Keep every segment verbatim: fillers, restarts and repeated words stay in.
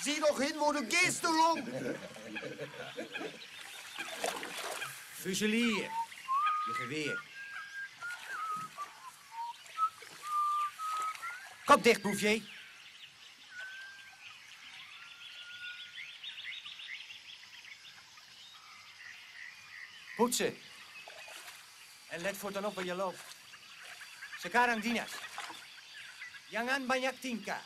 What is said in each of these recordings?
Zie nog hin wo de geestelong. Fuselier. Je geweer. Kom dicht, Bouvier. Poetsen. En let voortaan op waar je loopt. Sekarang dinas. Jangan banyak tingkah.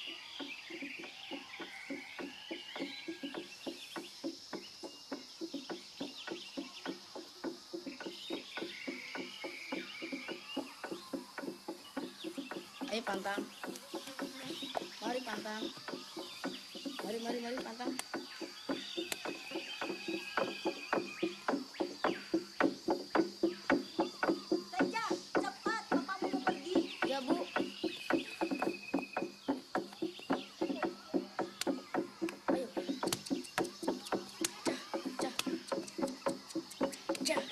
Ayo pantang. Mari pantang. Mari, mari, mari pantang. Teja, cepat, papamu mau pergi. Ya, Bu. Ayo. Cah, cah. Cah.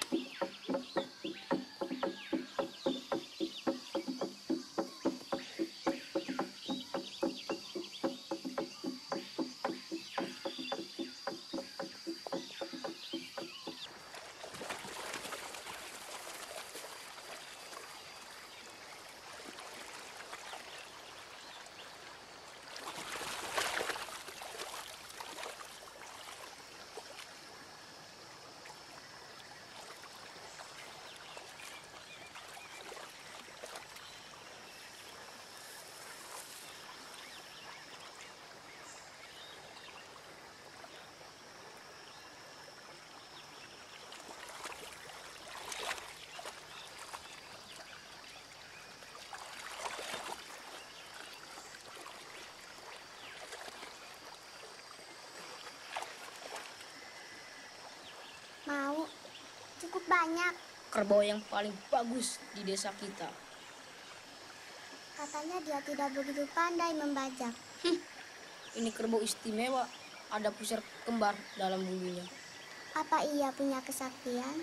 Mau. Cukup banyak. Kerbau yang paling bagus di desa kita. Katanya dia tidak begitu pandai membajak. Ini kerbau istimewa. Ada pusar kembar dalam bulunya. Apa ia punya kesaktian?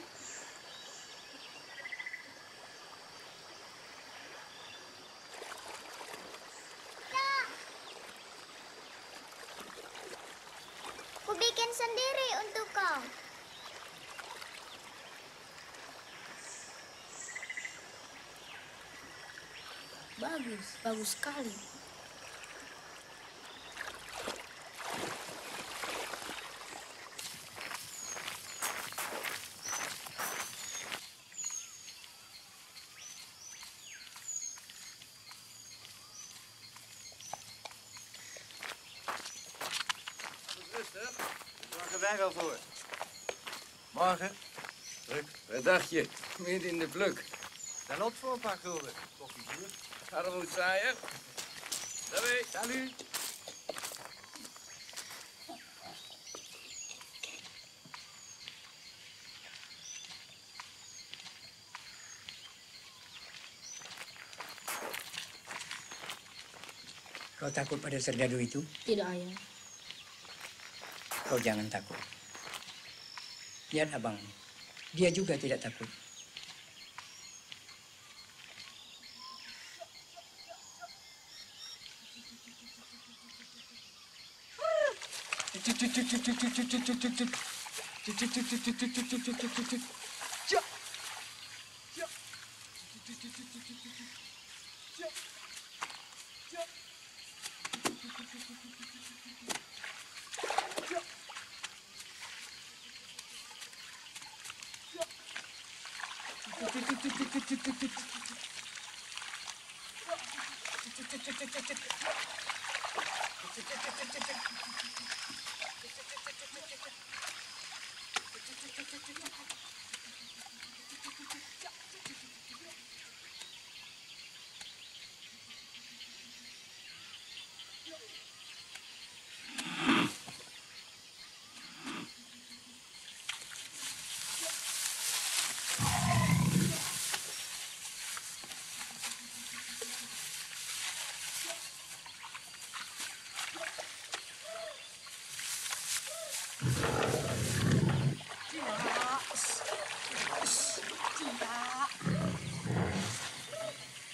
Ku bikin sendiri untuk kau. Bagus, bagus sekali. Rustig. Daar zorgen wij wel voor. Morgen. Druk. Wat dacht je? Midden in de pluk. Dan op voor een paar gulden. Koffie duur. Harmoed Saaier. Daarbij. Salut. Kau takut pada serdadu itu? Tidak, Ayah. Kau jangan takut. Lihat abang, dia juga tidak takut.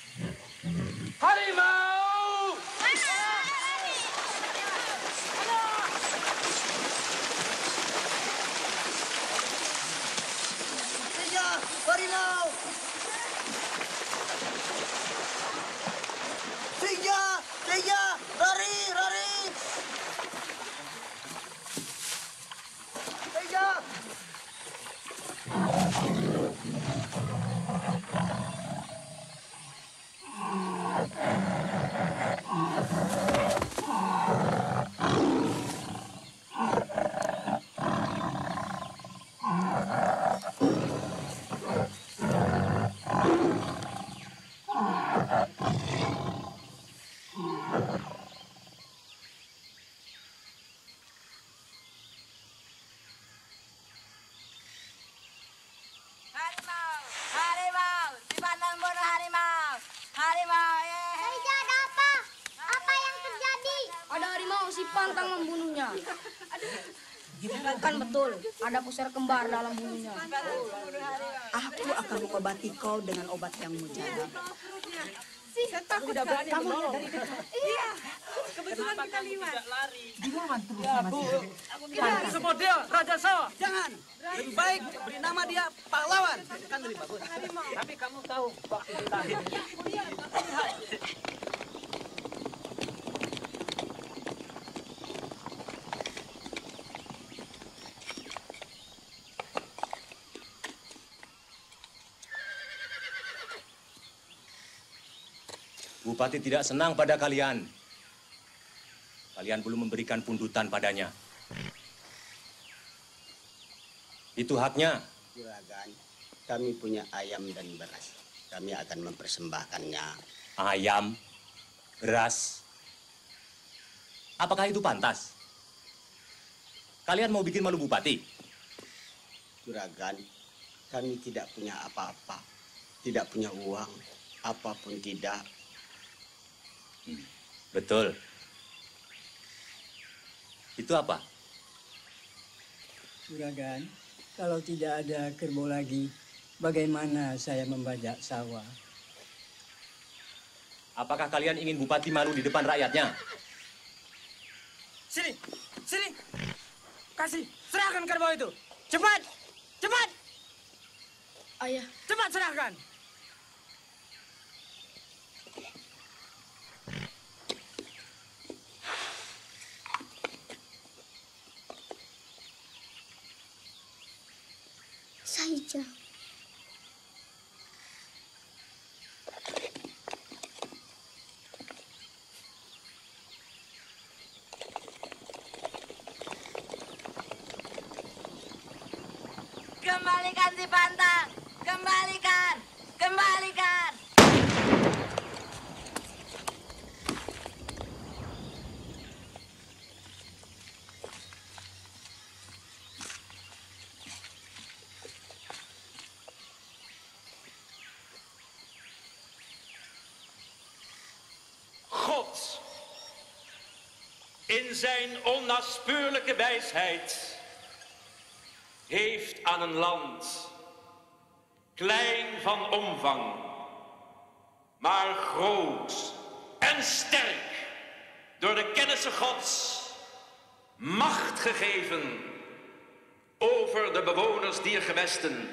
Harimau! Mana? Teja! Teja! Lari! Lari! Teja! Harimau, harimau, dipandang bunuh harimau, harimau, eh. Teja, ada apa? Apa yang terjadi? Ada harimau si pantang membunuhnya. Bukan betul, ada pusar kembar dalam bulunya. Aku akan mengobati kau dengan obat yang mujarab. Saya takut udah berani menolong. Iya, kebetulan kita liwat. Gimana terus sama dia? Semodel Raja Sawah. Jangan. Lebih baik beri nama dia pahlawan. Kan lebih bagus. Tapi kamu tahu Pak kita. Bupati tidak senang pada kalian. Kalian belum memberikan pundutan padanya. Itu haknya. Juragan, kami punya ayam dan beras. Kami akan mempersembahkannya. Ayam, beras. Apakah itu pantas? Kalian mau bikin malu bupati? Juragan, kami tidak punya apa-apa. Tidak punya uang, apapun tidak. Hmm, betul. Itu apa? Juragan, kalau tidak ada kerbau lagi, bagaimana saya membajak sawah? Apakah kalian ingin bupati malu di depan rakyatnya? Sini, sini. Kasih, serahkan kerbau itu. Cepat, cepat. Ayah, cepat serahkan. Saja. Kembalikan si pantang, kembalikan, kembalikan. God, in zijn onnaspeurlijke wijsheid, heeft aan een land, klein van omvang, maar groot en sterk, door de kennissen Gods, macht gegeven over de bewoners dier gewesten,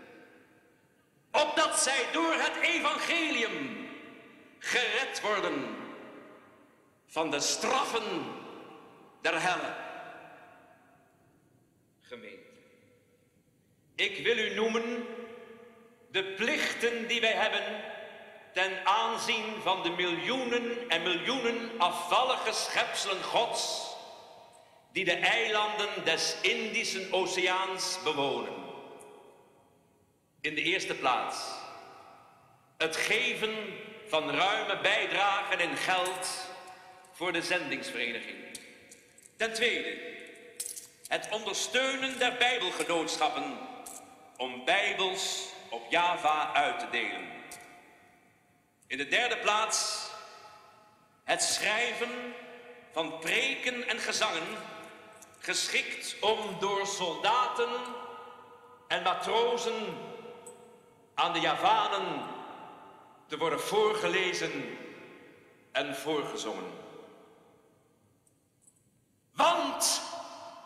opdat zij door het evangelium gered worden van de straffen der helle. Gemeente, ik wil u noemen de plichten die wij hebben ten aanzien van de miljoenen en miljoenen afvallige schepselen Gods die de eilanden des Indische Oceaans bewonen. In de eerste plaats het geven van ruime bijdragen in geld voor de zendingsvereniging. Ten tweede, het ondersteunen der bijbelgenootschappen om bijbels op Java uit te delen. In de derde plaats, het schrijven van preken en gezangen, geschikt om door soldaten en matrozen aan de Javanen te worden voorgelezen en voorgezongen. Want,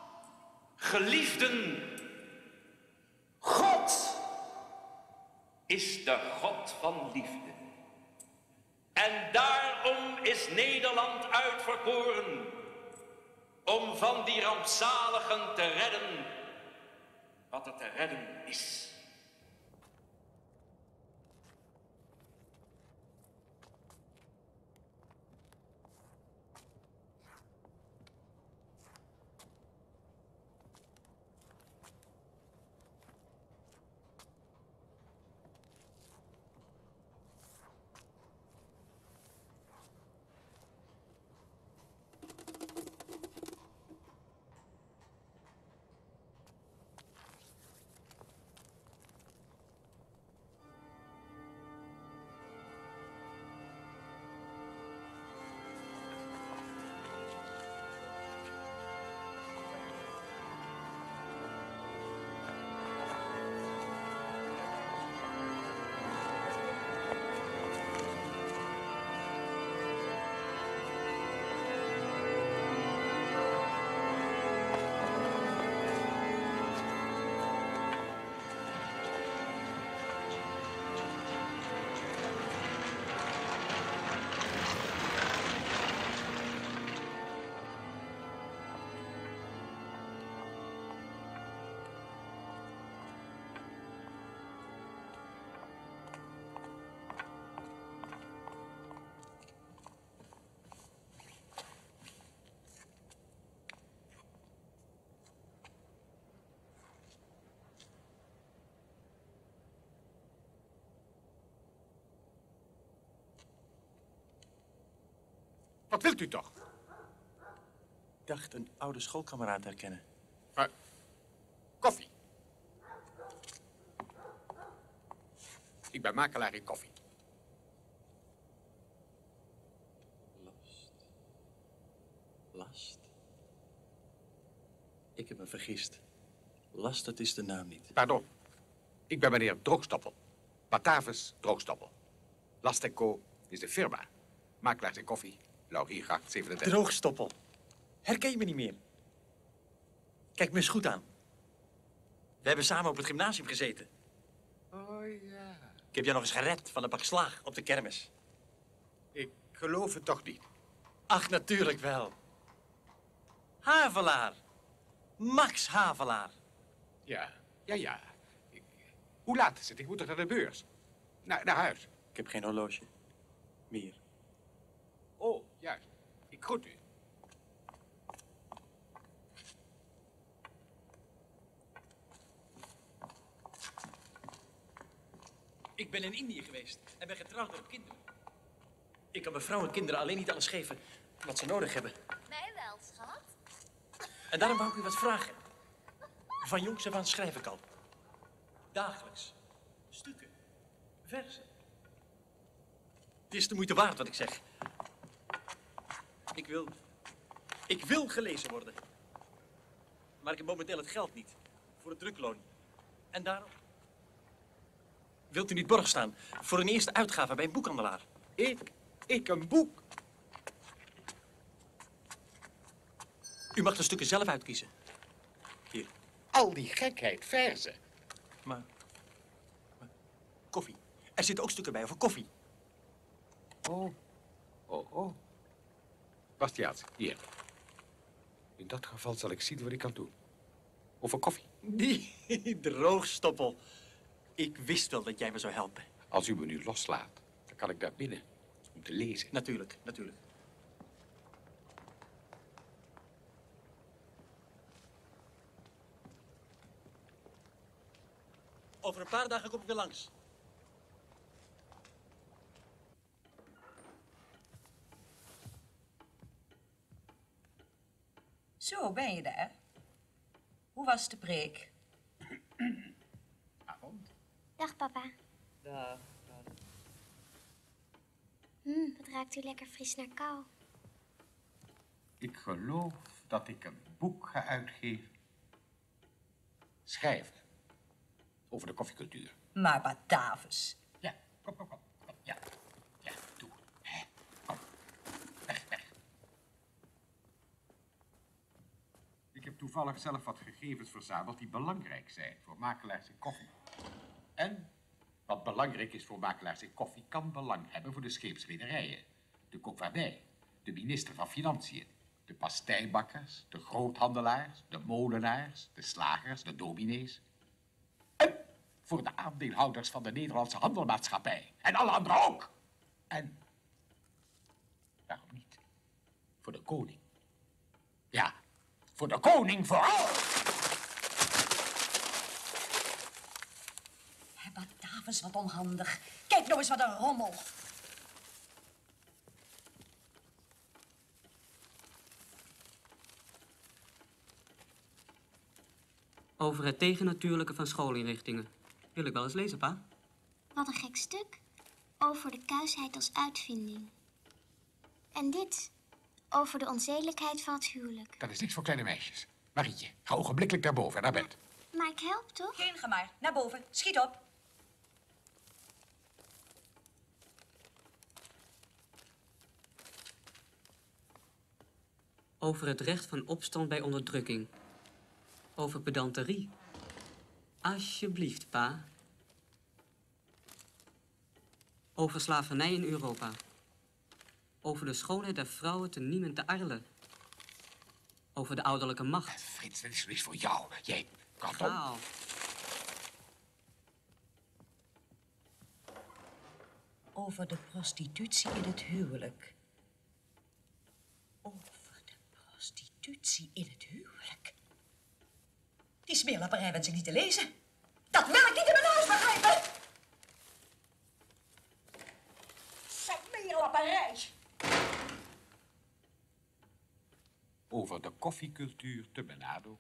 geliefden, God is de God van liefde. En daarom is Nederland uitverkoren om van die rampzaligen te redden wat er te redden is. Wat wilt u toch? Ik dacht een oude schoolkameraad herkennen. Maar, koffie. Ik ben makelaar in koffie. Last. Last. Ik heb me vergist. Last, dat is de naam niet. Pardon. Ik ben meneer Droogstoppel. Batavus Droogstoppel. Last en Co. is de firma. Makelaars in koffie. Lauriergracht zevenendertig. Droogstoppel. Herken je me niet meer? Kijk me eens goed aan. We hebben samen op het gymnasium gezeten. Oh ja. Ik heb jou nog eens gered van een bak slaag op de kermis. Ik geloof het toch niet. Ach, natuurlijk wel. Havelaar. Max Havelaar. Ja, ja, ja. Ik... Hoe laat is het? Ik moet toch naar de beurs? Naar, naar huis. Ik heb geen horloge. Meer. Oh, juist. Ik groet u. Ik ben in Indië geweest en ben getrouwd met kinderen. Ik kan mijn vrouw en kinderen alleen niet alles geven wat ze nodig hebben. Mij wel, schat. En daarom wou ik u wat vragen. Van jongs af aan schrijf ik al. Dagelijks. Stukken. Verzen. Het is de moeite waard wat ik zeg. Ik wil... Ik wil gelezen worden. Maar ik heb momenteel het geld niet. Voor het drukloon. En daarom... Wilt u niet borg staan voor een eerste uitgave bij een boekhandelaar? Ik? Ik een boek? U mag de stukken zelf uitkiezen. Hier. Al die gekheid, verzen. Maar, maar... Koffie. Er zitten ook stukken bij over koffie. Oh. Oh, oh. Bastiaans, hier. In dat geval zal ik zien wat ik kan doen. Over koffie. Die droogstoppel. Ik wist wel dat jij me zou helpen. Als u me nu loslaat, dan kan ik daar binnen om te lezen. Natuurlijk, natuurlijk. Over een paar dagen kom ik weer langs. Zo, ben je daar? Hoe was de preek? Avond. Dag, papa. Dag. Hm, wat ruikt u lekker fris naar kou. Ik geloof dat ik een boek ga uitgeven. Schrijven. Over de koffiecultuur. Maar Batavus. Ja, kom, kom, kom. kom. Ja, ja, doe. Hè, kom. Weg, weg. Ik heb toevallig zelf wat gegevens verzameld die belangrijk zijn voor makelaars in koffie. En Wat belangrijk is voor makelaars in koffie, kan belang hebben voor de scheepsrederijen, de koopvaardij, de minister van Financiën, de pasteibakkers, de groothandelaars, de molenaars, de slagers, de dominees. En voor de aandeelhouders van de Nederlandse Handelmaatschappij. En alle anderen ook. En waarom niet? Voor de koning. Ja, voor de koning vooral. Batavus, wat onhandig. Kijk nou eens wat een rommel. Over het tegennatuurlijke van schoolinrichtingen. Wil ik wel eens lezen, pa? Wat een gek stuk. Over de kuisheid als uitvinding. En dit. Over de onzedelijkheid van het huwelijk. Dat is niks voor kleine meisjes. Marietje, ga ogenblikkelijk naar boven en naar bed. Maar ik help toch? Geen gemaar. Naar boven. Schiet op. Over het recht van opstand bij onderdrukking. Over pedanterie. Alsjeblieft, pa. Over slavernij in Europa. Over de schoonheid der vrouwen te Niem en te Arles. Over de ouderlijke macht. Frits, dat is niks voor jou. Jij kan op. Taal. Over de prostitutie in het huwelijk. Over de prostitutie in het huwelijk. Die smeerlapperij wens ik niet te lezen. Dat wil ik niet in mijn huis begrijpen. Smeerlapperij. Over de koffiecultuur te Manado.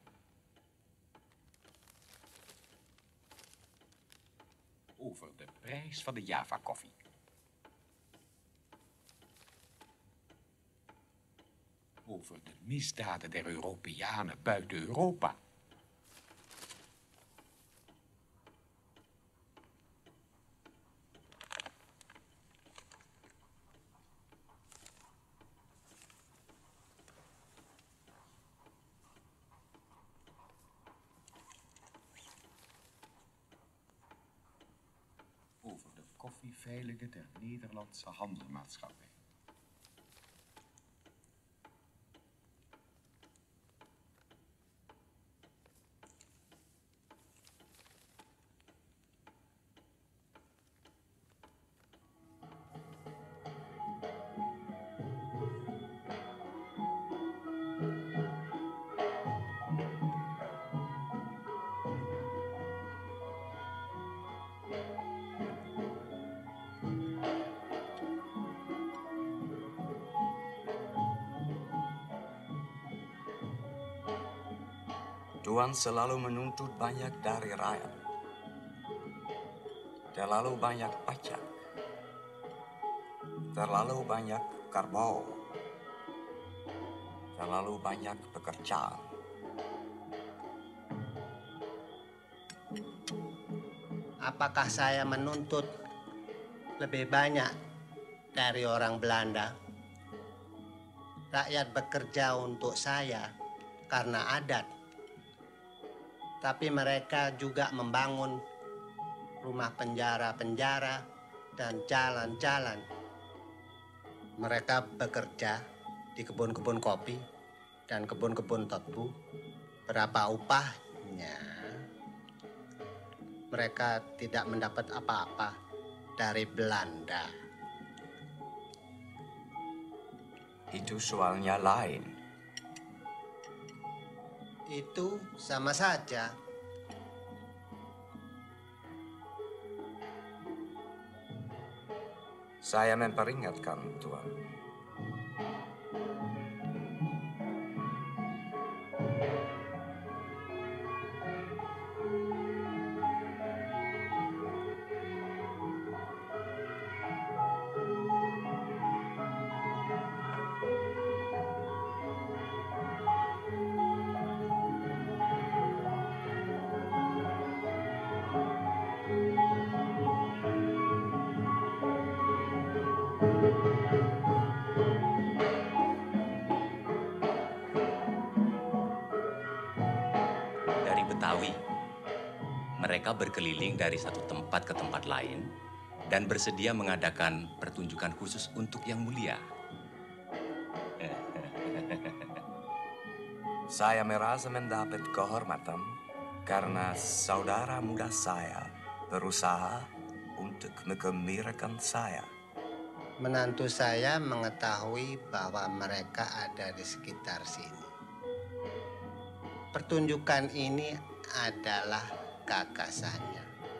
Over de prijs van de Java-koffie. Over de misdaden der Europeanen buiten Europa. Over de koffieveilingen der Nederlandse Handelmaatschappij. Tuhan selalu menuntut banyak dari rakyat. Terlalu banyak pajak. Terlalu banyak kerbau. Terlalu banyak pekerjaan. Apakah saya menuntut lebih banyak dari orang Belanda? Rakyat bekerja untuk saya karena adat. Tapi mereka juga membangun rumah penjara-penjara dan jalan-jalan. Mereka bekerja di kebun-kebun kopi dan kebun-kebun tebu. Berapa upahnya? Mereka tidak mendapat apa-apa dari Belanda. Itu soalnya lain. Itu sama saja. Saya memperingatkan, Tuan. Mereka berkeliling dari satu tempat ke tempat lain dan bersedia mengadakan pertunjukan khusus untuk Yang Mulia. Saya merasa mendapat kehormatan karena saudara muda saya berusaha untuk menggembirakan saya. Menantu saya mengetahui bahwa mereka ada di sekitar sini. Pertunjukan ini adalah gagasannya.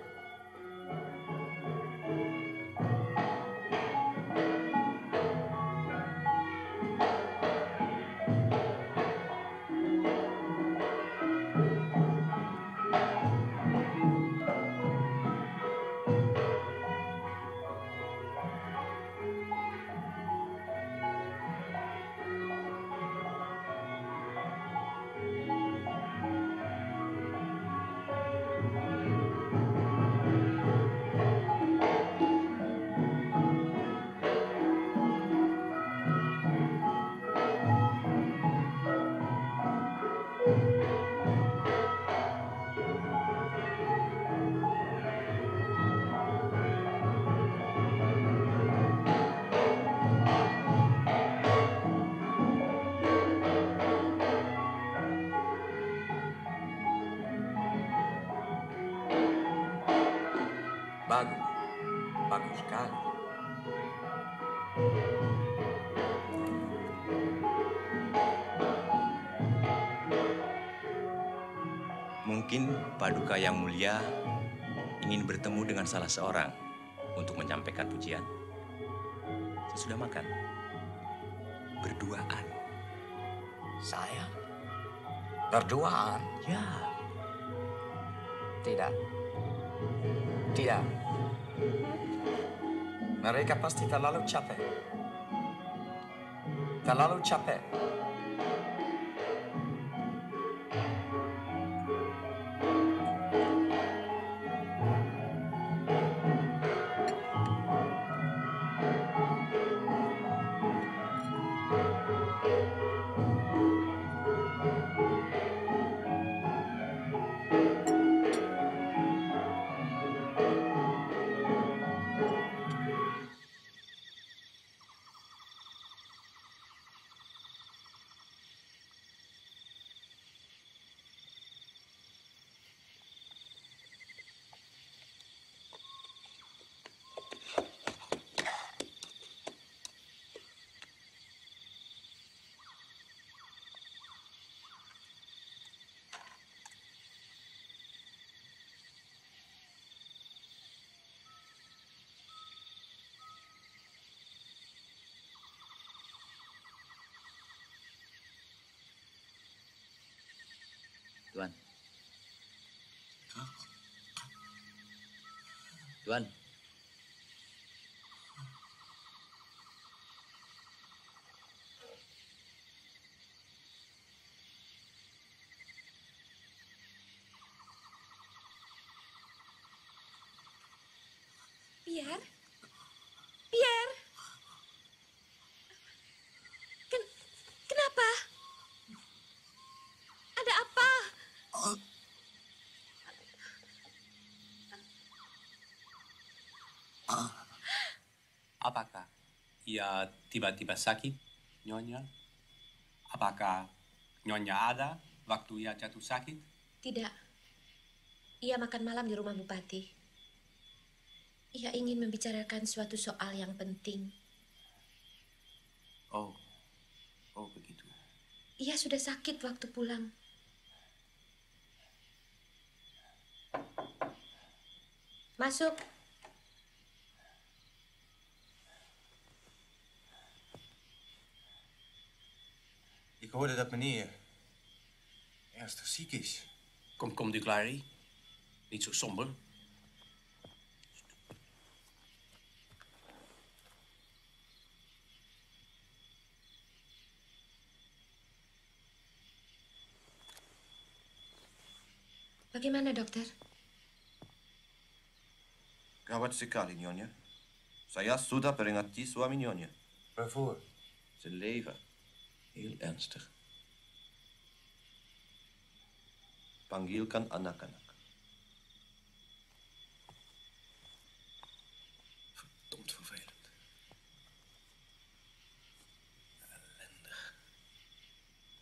Bagus, bagus sekali. Mungkin Paduka Yang Mulia ingin bertemu dengan salah seorang untuk menyampaikan pujian. Sesudah makan, berduaan. Saya? Berduaan? Ya. Tidak. Tidak. Mereka pasti terlalu capek. Terlalu capek. Tuan. Tuan. Pierre? Pierre? Ken kenapa? Ada apa? Apakah ia tiba-tiba sakit, Nyonya? Apakah Nyonya ada waktu ia jatuh sakit? Tidak. Ia makan malam di rumah Bupati. Ia ingin membicarakan suatu soal yang penting. Oh, oh begitu. Ia sudah sakit waktu pulang. Masuk. Ik hoorde dat meneer ernstig ziek is. Kom, kom, Duclari. Niet zo somber. Bagaimana, dokter? Gawat sekali, Nyonya. Saya sudah peringati suami Nyonya. Waarvoor? Zijn leven. Heel ernstig. Panggilkan anak-anak.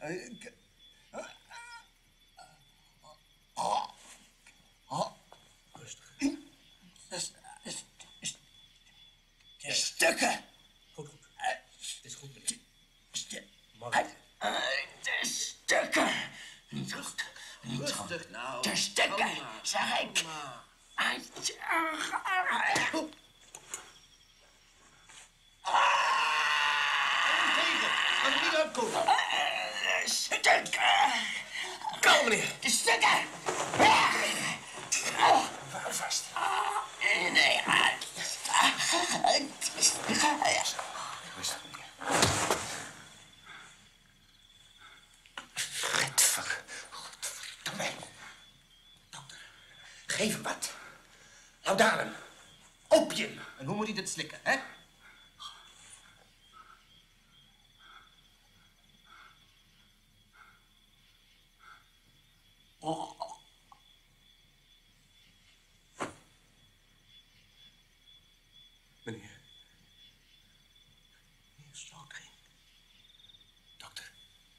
Rustig. De stukken. Goed, goed. Het is goed, meneer. Morgen. De stukken. Niet goed. Niet goed. Rustig nou. De stukken, zeg ik. Kan er niet uitkomen. De stukken. Kalm, meneer. De stukken. Hou vast. Nee. Rustig, meneer. Godver. Godverdomme. Dokter, geef hem wat. Laudanum. Opium. En hoe moet hij dit slikken, hè? Oh. Meneer. Meneer Slotering. Dokter.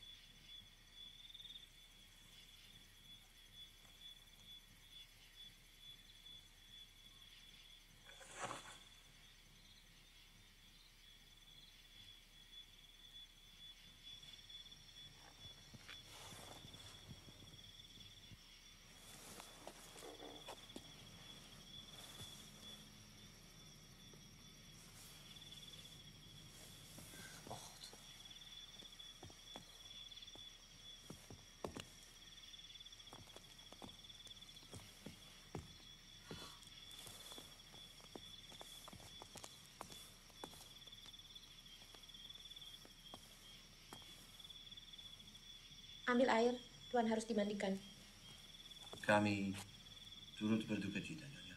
Ambil air, Tuan harus dimandikan. Kami turut berduka cita, Nyonya.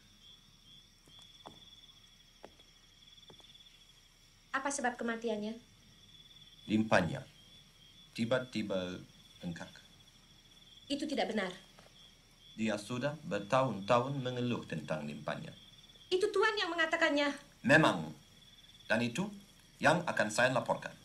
Apa sebab kematiannya? Limpanya tiba-tiba bengkak. Itu tidak benar. Dia sudah bertahun-tahun mengeluh tentang limpanya. Itu Tuan yang mengatakannya. Memang. Dan itu yang akan saya laporkan.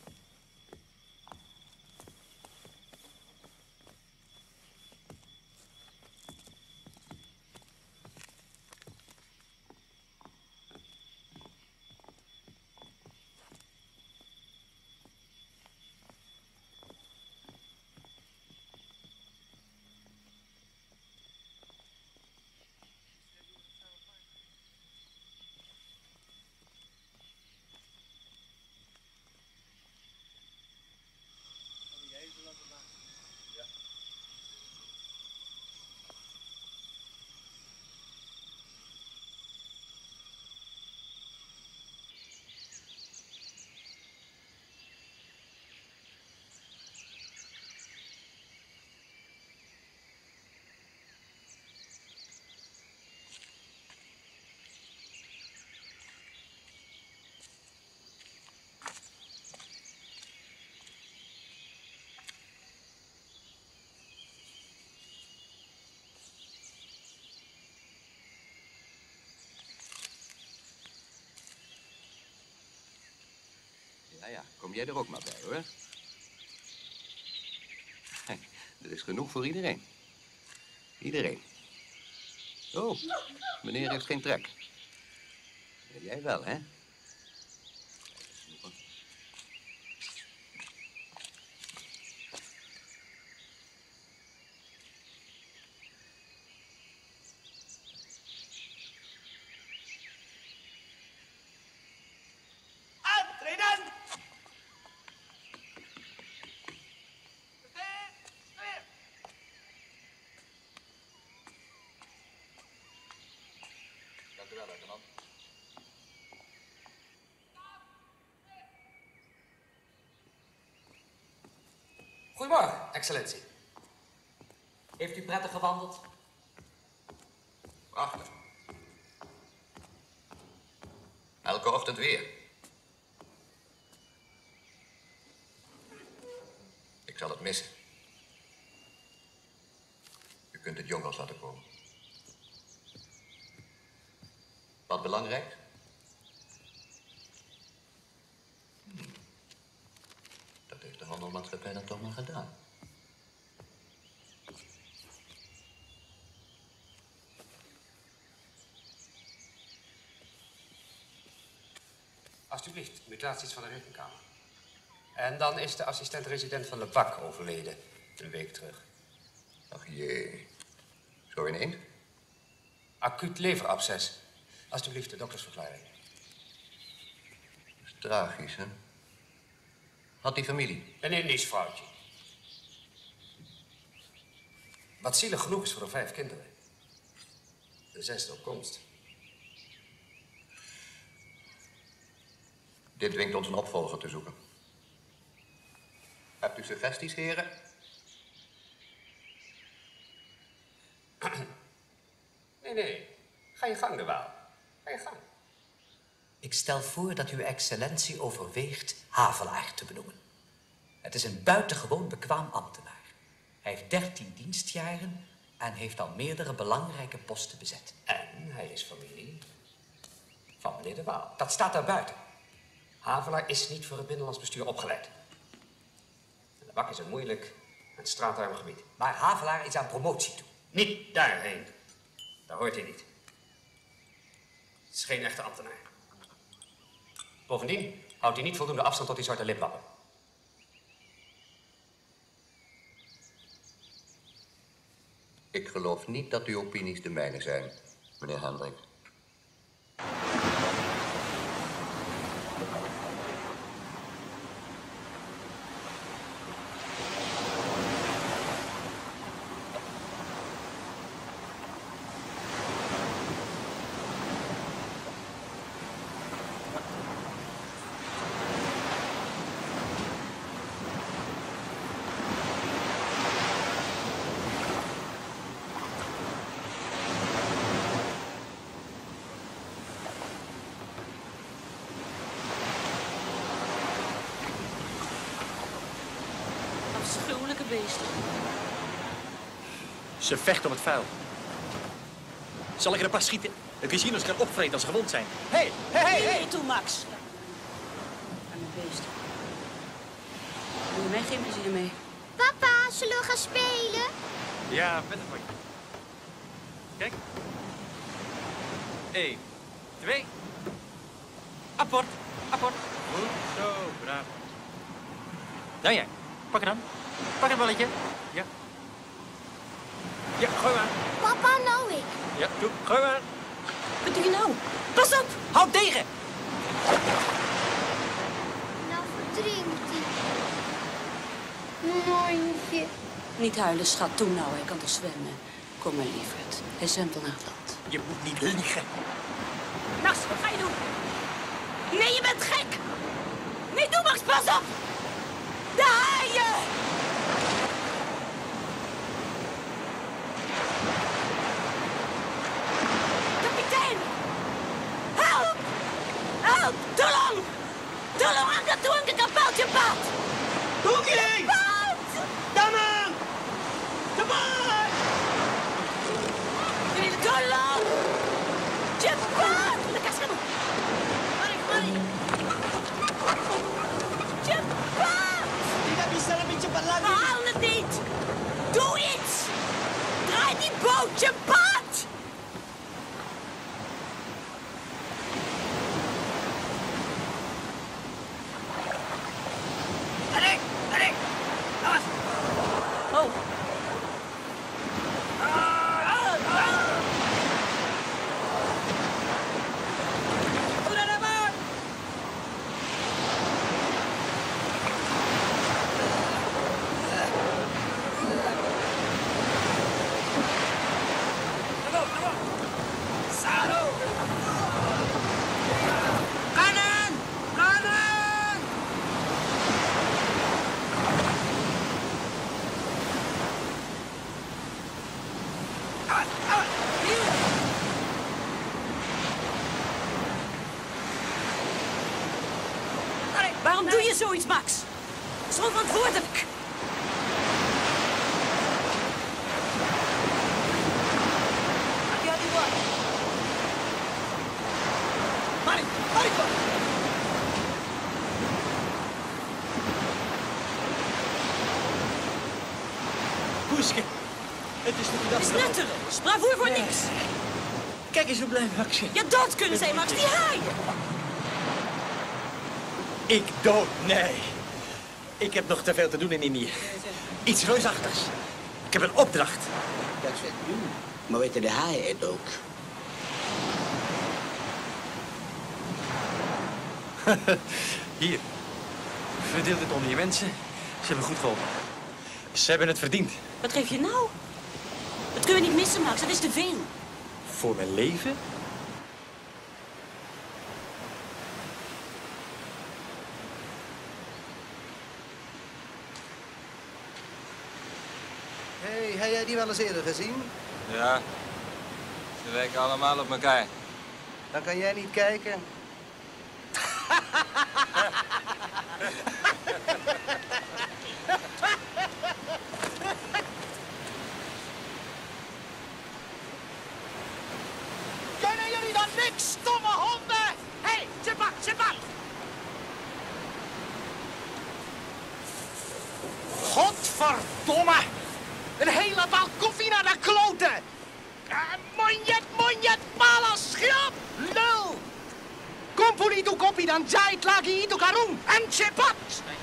Ja, ja, kom jij er ook maar bij, hoor. Er is genoeg voor iedereen. Iedereen. Oh, meneer heeft geen trek. Ja, jij wel, hè? Aantreden! Dank u wel, luitenant. Goedemorgen, excellentie. Heeft u prettig gewandeld? Prachtig. Elke ochtend weer. Ik zal het missen. U kunt het jongens laten komen. Wat belangrijk? Hmm. Dat Dat heeft de handelmaatschappij dan toch maar gedaan. Alsjeblieft, u laatst iets van de rekenkamer. En dan is de assistent-resident van Lebak overleden. Een week terug. Ach jee. Zo ineens? Acuut leverabsces. Alsjeblieft, de doktersverklaring. Dat is tragisch, hè? Had die familie? Een Indisch vrouwtje. Wat zielig genoeg is voor de vijf kinderen. De zesde op komst. Dit dwingt ons een opvolger te zoeken. Hebt u suggesties, heren? Nee, nee. Ga je gang, de Waal. Ga je gang. Ik stel voor dat uw excellentie overweegt Havelaar te benoemen. Het is een buitengewoon bekwaam ambtenaar. Hij heeft dertien dienstjaren en heeft al meerdere belangrijke posten bezet. En hij is familie van meneer de Waal. Dat staat daar buiten. Havelaar is niet voor het binnenlands bestuur opgeleid. En de Bak is een moeilijk en straatarm gebied. Maar Havelaar is aan promotie toe. Niet daarheen. Daar hoort hij niet. Het is geen echte ambtenaar. Bovendien houdt hij niet voldoende afstand tot die zwarte liplappen. Ik geloof niet dat uw opinies de mijne zijn, meneer Hendrik. Afschuwelijke beesten. Ze vechten om het vuil. Zal ik er een paar schieten? De casinos gaan opvreten als ze gewond zijn. Hé, hey, hé, hey, hé! Nee, toe, Max. Arme beesten. Doe je mij geen plezier mee? Papa, zullen we gaan spelen? Ja, met het voor je. Kijk. Eén, twee. Apport, apport. Goed zo, braaf. Nou ja, pak het dan. Pak het balletje. Ja. Ja, gooi maar. Papa, nou ik. Ja, doe, gooi maar. Wat doe je nou? Pas op! Houd tegen! Nou verdrinkt hij. Mondje. Niet huilen, schat. Doe nou, hij kan toch zwemmen. Kom maar, lieverd. Hij zwemt al naar het land. Je moet niet liegen. Max, wat ga je doen? Nee, je bent gek! Nee, doe Max, pas op! De haaien! Kapitein! Help! Help! Tolong! Tolong, angkat tuan ke kapal, cepat! Hoekie! Cepat! Damang! Cepat! Tolong! Cepat! Lekas kamu! Mari, mari! Cepat! Tidak bisa lebih cepat lagi. Haal het niet! Doe iets! Draai die boot, cepat! Adik! Adik! Awas! Oh! Sudah dapat! Tunggu, tunggu! Satu! Kanan! Kanan! Awas, awas! Waarom doe je zoiets, Max? Dat is onverantwoordelijk. Hati-hati, Bos. Mari, mari, Bos. Poeske, het is niet dat Het is nutteloos. Bravoer voor niks. Kijk eens hoe blij Maxje. Ja, dood kunnen zij, Max. Die haaien. Ik dood? Nee. Ik heb nog te veel te doen in Indië. Iets reusachtigs. Ik heb een opdracht. Dat is het nu. Maar weten de haaien het ook? Hier. Verdeel dit onder je mensen. Ze hebben goed geholpen. Ze hebben het verdiend. Wat geef je nou? Dat kunnen we niet missen, Max. Dat is te veel. Voor mijn leven? Hé, hey, heb jij die wel eens eerder gezien? Ja, ze lijken allemaal op elkaar. Dan kan jij niet kijken. Kunnen jullie dan niks, stomme honden? Hé, hey, Tjepak, Tjepak! Godverdomme! Een hele bal koffie naar de kloten! Monjet, monjet, palas, schop! Lul! Kompuli tu kopi dan jait lagi itu karung en cepat!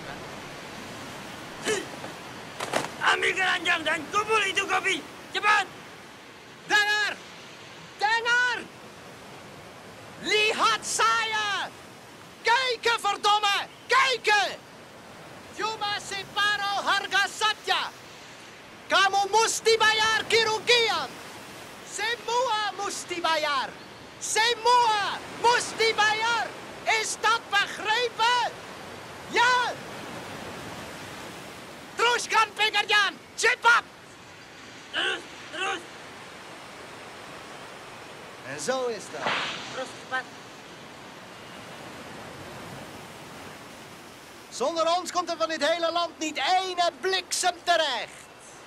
Ambil keranjang dan kumpul itu kopi! Cepat! Dengar! Dengar! Lihat saya! Kijken, verdomme! Kijken! Cuma separuh harga saja! Kamu mesti bayar kerugian! Semua mesti bayar! Semua mesti bayar! Is dat begrepen? Ja! Teruskan pekerjaan! Cepat! Terus, terus! En zo is dat. Terus, cepat. Zonder ons komt er van dit hele land niet ene bliksem terecht.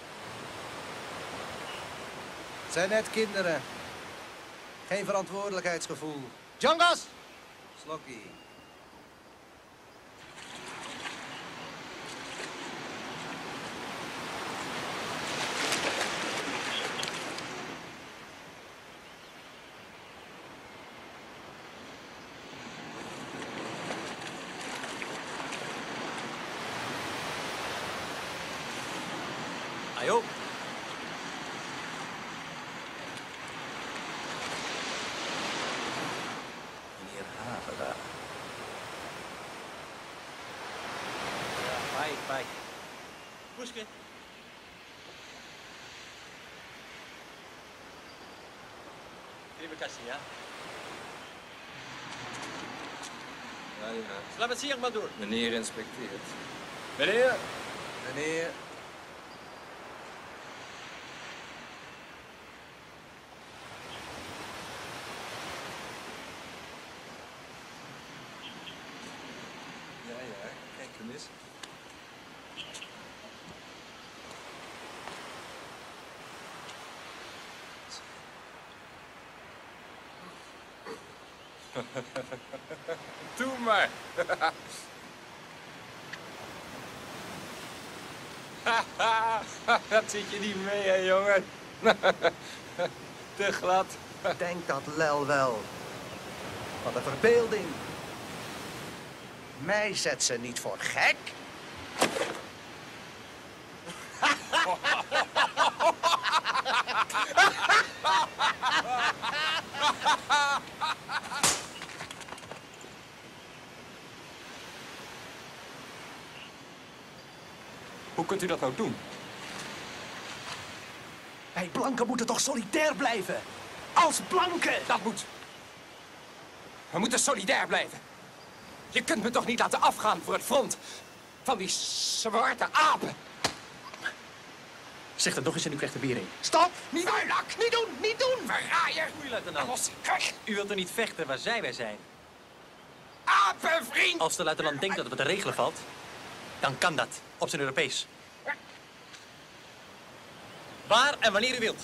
Het zijn net kinderen. Geen verantwoordelijkheidsgevoel. Jongas! Slokkie. Ayo. Meneer Havelaar. Ja, baik, baik. Poeske. Terima kasih ya. Ja, ja. Selamat siang, Madur. Meneer inspecteert. Meneer. Meneer. Ja, ja, kijk hem eens. Doe maar. Dat zit je niet mee, hè, jongen. Te glad. Denk dat lel wel. Wat een verbeelding. Mij zet ze niet voor gek. Hoe kunt u dat nou doen? Wij blanken moeten toch solidair blijven? Als blanken! Dat moet. We moeten solidair blijven. Je kunt me toch niet laten afgaan voor het front van die zwarte apen? Zeg dat nog eens en u krijgt de bering. Stop! Niet doen! Niet doen! Niet doen! Verraaier! Oei, luitenant. Los! Kijk! U wilt er niet vechten waar zij wij zijn. Apenvriend! Als de luitenant denkt dat het te regelen valt, dan kan dat. Op zijn Europees. Waar en wanneer u wilt.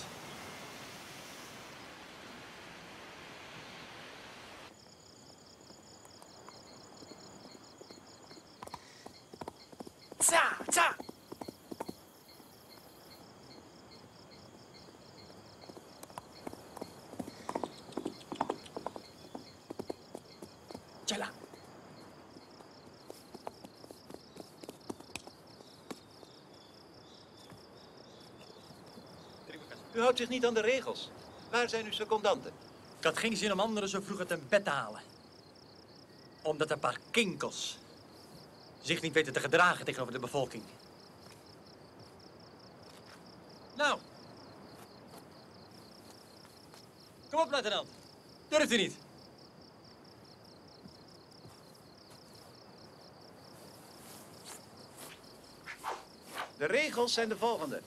Tsa, tsa! U houdt zich niet aan de regels. Waar zijn uw secondanten? Ik had geen zin om anderen zo vroeg uit hun bed te halen. Omdat een paar kinkels zich niet weten te gedragen tegenover de bevolking. Nou. Kom op, luitenant. Durft u niet? De regels zijn de volgende.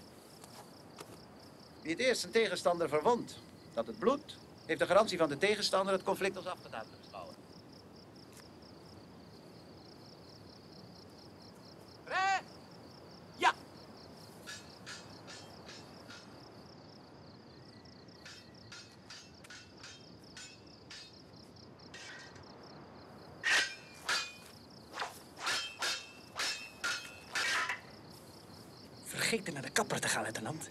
Wie het eerst een tegenstander verwondt dat het bloedt, heeft de garantie van de tegenstander het conflict als afgedaan te beschouwen. Re! Ja! Vergeet naar de kapper te gaan, luitenant.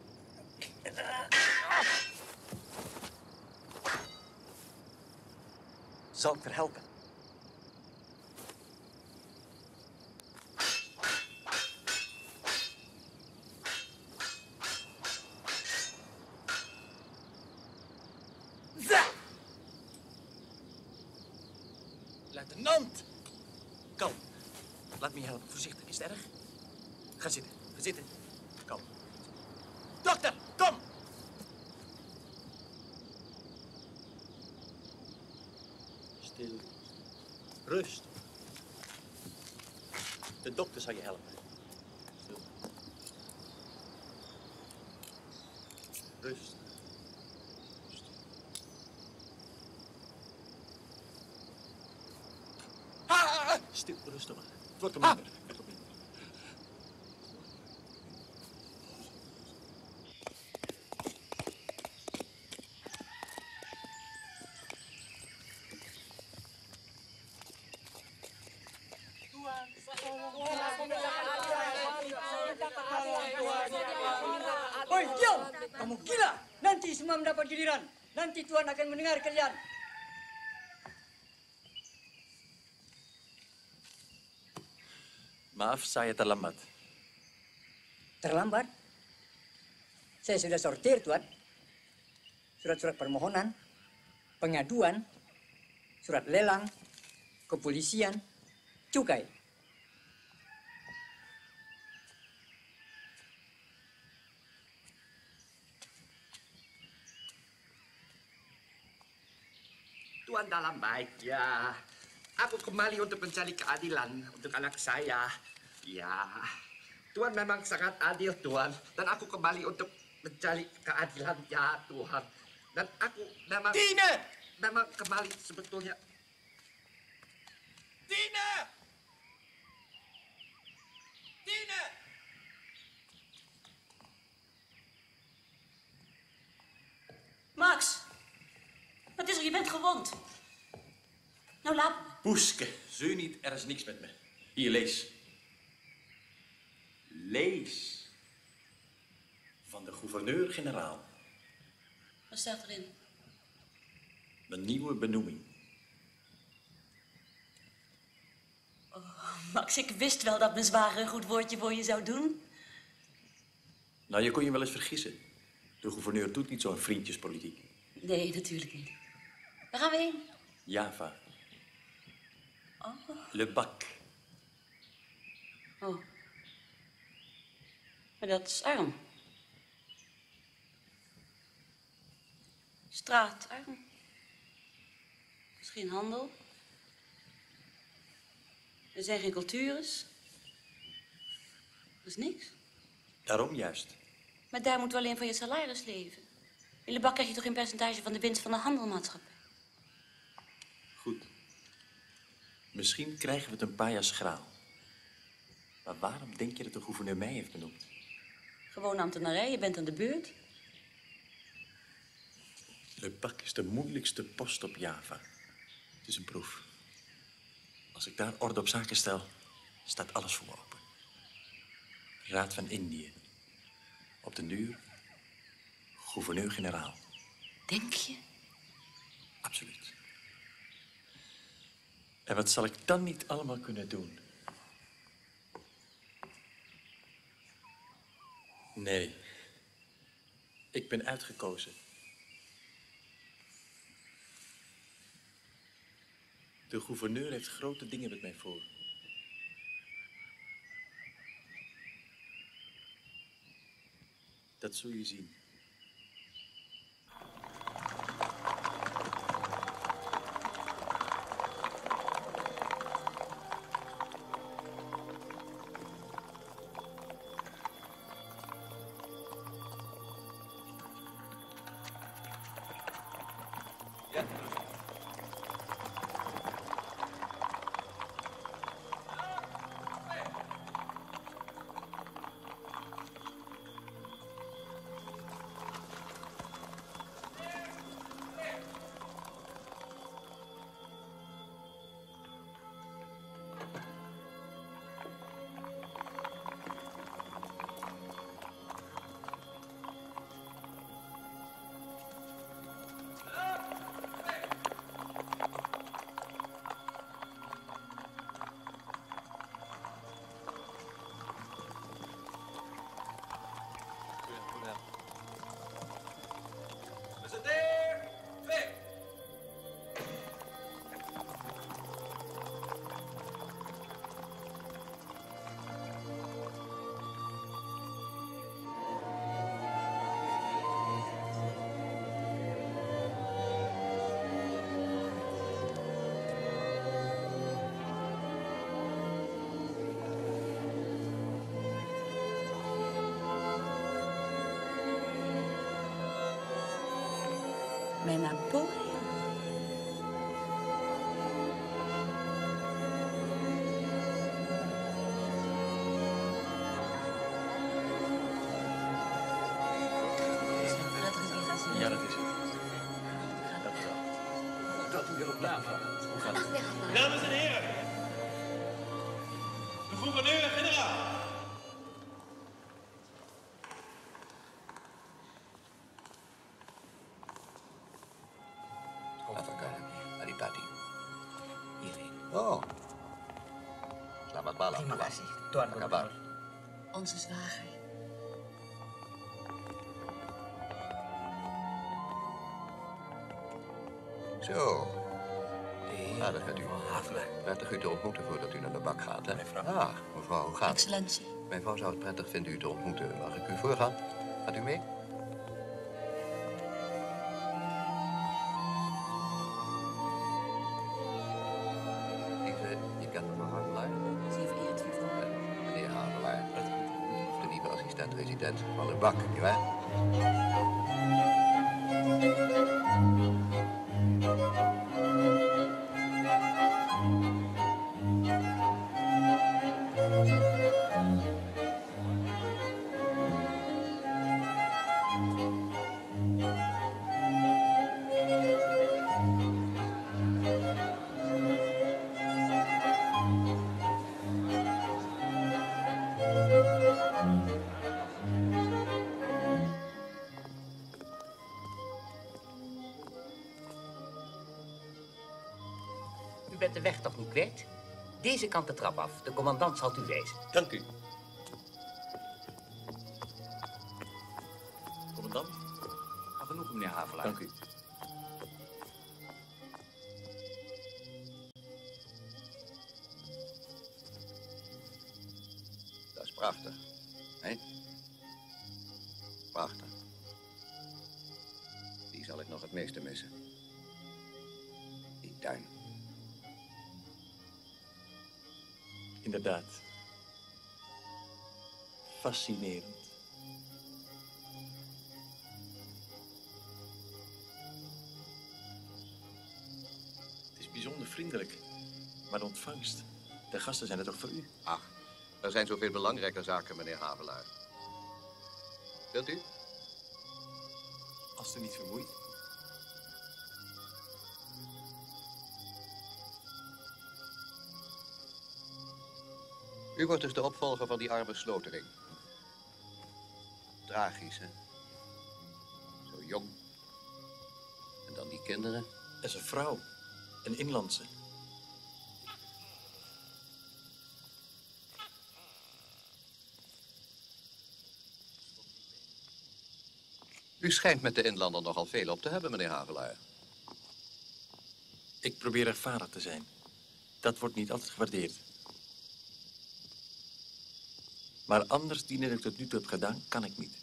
Zal ik er helpen? Luitenant! Kalm. Laat me je helpen. Voorzichtig. Is het erg? Ga zitten. Ga zitten. Kalm. Dokter, kom! Stil. Rust. De dokter zal je helpen. Stil. Rust. Rust. Ah, ah, stil, rustig maar. Het wordt er minder. Het wordt minder. Oi, diam! Kamu gila! Nanti semua mendapat giliran. Nanti Tuhan akan mendengar kalian. Maaf, saya terlambat. Terlambat? Saya sudah sortir, Tuan. Surat-surat permohonan, pengaduan, surat lelang, kepolisian, cukai. Tuan dalam baik, ya. Aku kembali untuk mencari keadilan untuk anak saya. Ya, Tuan memang sangat adil, Tuan. Dan aku kembali untuk mencari keadilan, ya, Tuhan. Dan aku memang... Tina! Memang kembali sebetulnya... Tina! Tina! Max, wat is er? Je bent gewond. Nou, laat me. Poeske, zeun niet, er is niks met me. Hier, lees. Lees. Van de gouverneur-generaal. Wat staat erin? Mijn nieuwe benoeming. Oh, Max, ik wist wel dat mijn zwager een goed woordje voor je zou doen. Nou, je kon je wel eens vergissen. De gouverneur doet niet zo'n vriendjespolitiek. Nee, natuurlijk niet. Waar gaan we heen? Java. Oh. Le Bac. Oh. Maar dat is arm. Straatarm. Er is geen handel. Er zijn geen cultures. Er is niks. Daarom juist. Maar daar moet we alleen van je salaris leven. In Le Bac krijg je toch geen percentage van de winst van de handelmaatschappij? Goed. Misschien krijgen we het een paar jaar schraal. Maar waarom denk je dat de gouverneur mij heeft benoemd? Gewoon ambtenarij, je bent aan de beurt. Le Bac is de moeilijkste post op Java. Het is een proef. Als ik daar orde op zaken stel, staat alles voor me open. Raad van Indië. Op den duur, gouverneur-generaal. Denk je? Absoluut. En wat zal ik dan niet allemaal kunnen doen? Nee. Ik ben uitgekozen. De gouverneur heeft grote dingen met mij voor. Dat zul je zien. Mijn Napoleon. Ja, dat is het. Dat wel. Dat u weer op naam gaat. Hoe gaat het? Dames en heren, de gouverneur-generaal. Adipati. Hierheen. Oh. Selamat malam. Terima kasih, Tuan Apa kabar? Onze zwager. Zo. Aardig met u. Prettig u te ontmoeten voordat u naar de bak gaat, hè? Ah, mevrouw, hoe gaat het? Excellentie. Mijn vrouw zou het prettig vinden u te ontmoeten. Mag ik u voorgaan? Gaat u mee? Lieve, je kent mevrouw Havelaar? Zeer vereerd, mevrouw. Meneer Havelaar. De nieuwe assistent-resident van de bak, nietwaar? U bent de weg toch niet kwijt? Deze kant de trap af. De commandant zal het u wijzen. Dank u. Commandant? Ga genoegen, meneer Havelaar. Dank u. Dat is prachtig. Hè? Prachtig. Die zal ik nog het meeste missen. Die tuin. Inderdaad. Fascinerend. Het is bijzonder vriendelijk. Maar de ontvangst, de gasten zijn er toch voor u? Ach, er zijn zoveel belangrijke zaken, meneer Havelaar. Wilt u? Als u niet vermoeit. U wordt dus de opvolger van die arme Slotering. Tragisch, hè? Zo jong. En dan die kinderen. En zijn vrouw. Een inlandse. U schijnt met de inlander nogal veel op te hebben, meneer Havelaar. Ik probeer rechtvaardig te zijn. Dat wordt niet altijd gewaardeerd. Maar anders die dat ik tot nu toe heb gedaan, kan ik niet.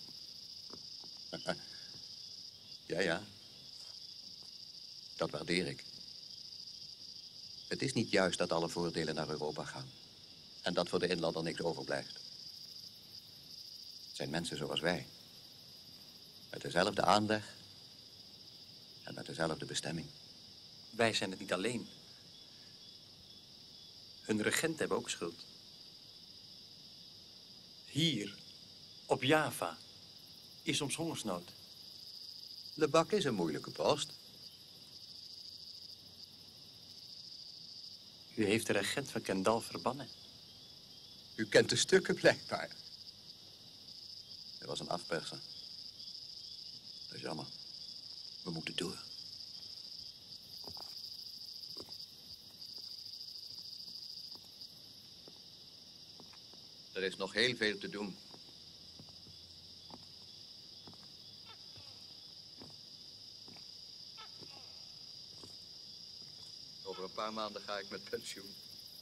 Ja, ja. Dat waardeer ik. Het is niet juist dat alle voordelen naar Europa gaan. En dat voor de inlander niks overblijft. Het zijn mensen zoals wij. Met dezelfde aanleg. En met dezelfde bestemming. Wij zijn het niet alleen. Hun regenten hebben ook schuld. Hier, op Java, is soms hongersnood. Lebak is een moeilijke post. U heeft de regent van Kendal verbannen. U kent de stukken blijkbaar. Hij was een afperser. Dat is jammer. We moeten door. Er is nog heel veel te doen. Over een paar maanden ga ik met pensioen.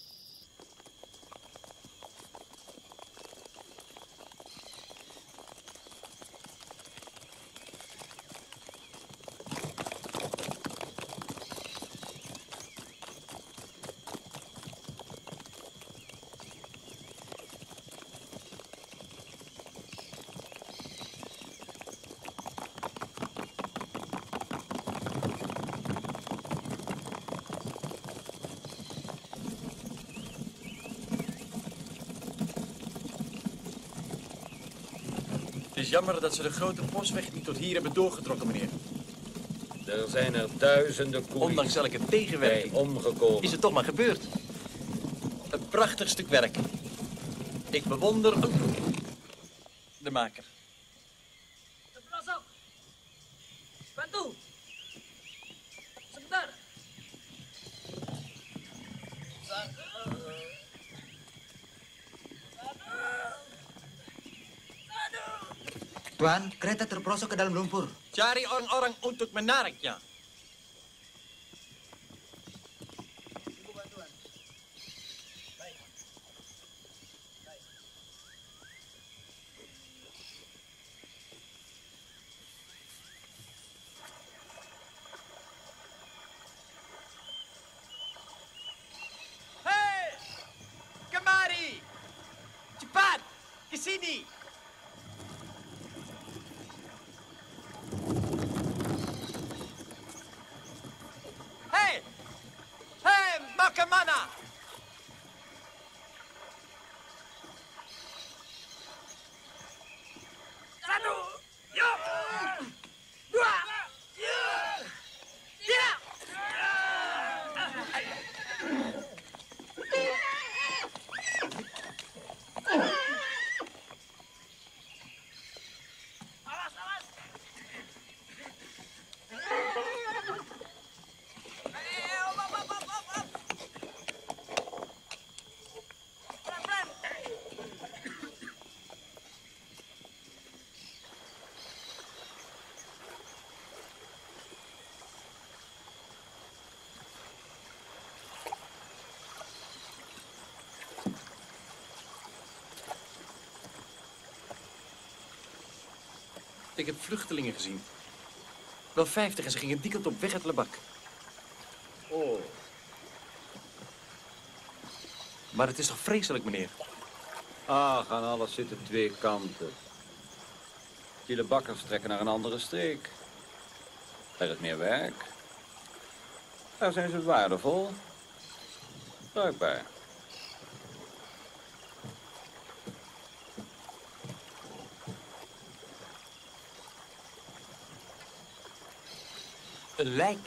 Het is jammer dat ze de grote postweg niet tot hier hebben doorgetrokken, meneer. Er zijn er duizenden koeien. Ondanks elke tegenwerking omgekomen. is het toch maar gebeurd. Een prachtig stuk werk. Ik bewonder de maker. Bantu! Sebentar! Tuan, kereta terperosok ke dalam lumpur. Cari orang-orang untuk menariknya. Hei! Kemari! Cepat! Ke sini! Hei! Hei, mau kemana? Satu! Yuk! Dua! Yuk! Tiga! Awas, awas! Ik heb vluchtelingen gezien. Wel vijftig en ze gingen die kant op weg uit Lebak. Oh. Maar het is toch vreselijk, meneer? Ah, gaan alles zitten twee kanten. Die Lebakkers trekken naar een andere streek. Er is meer werk. Daar zijn ze waardevol. Bruikbaar. Een lijk.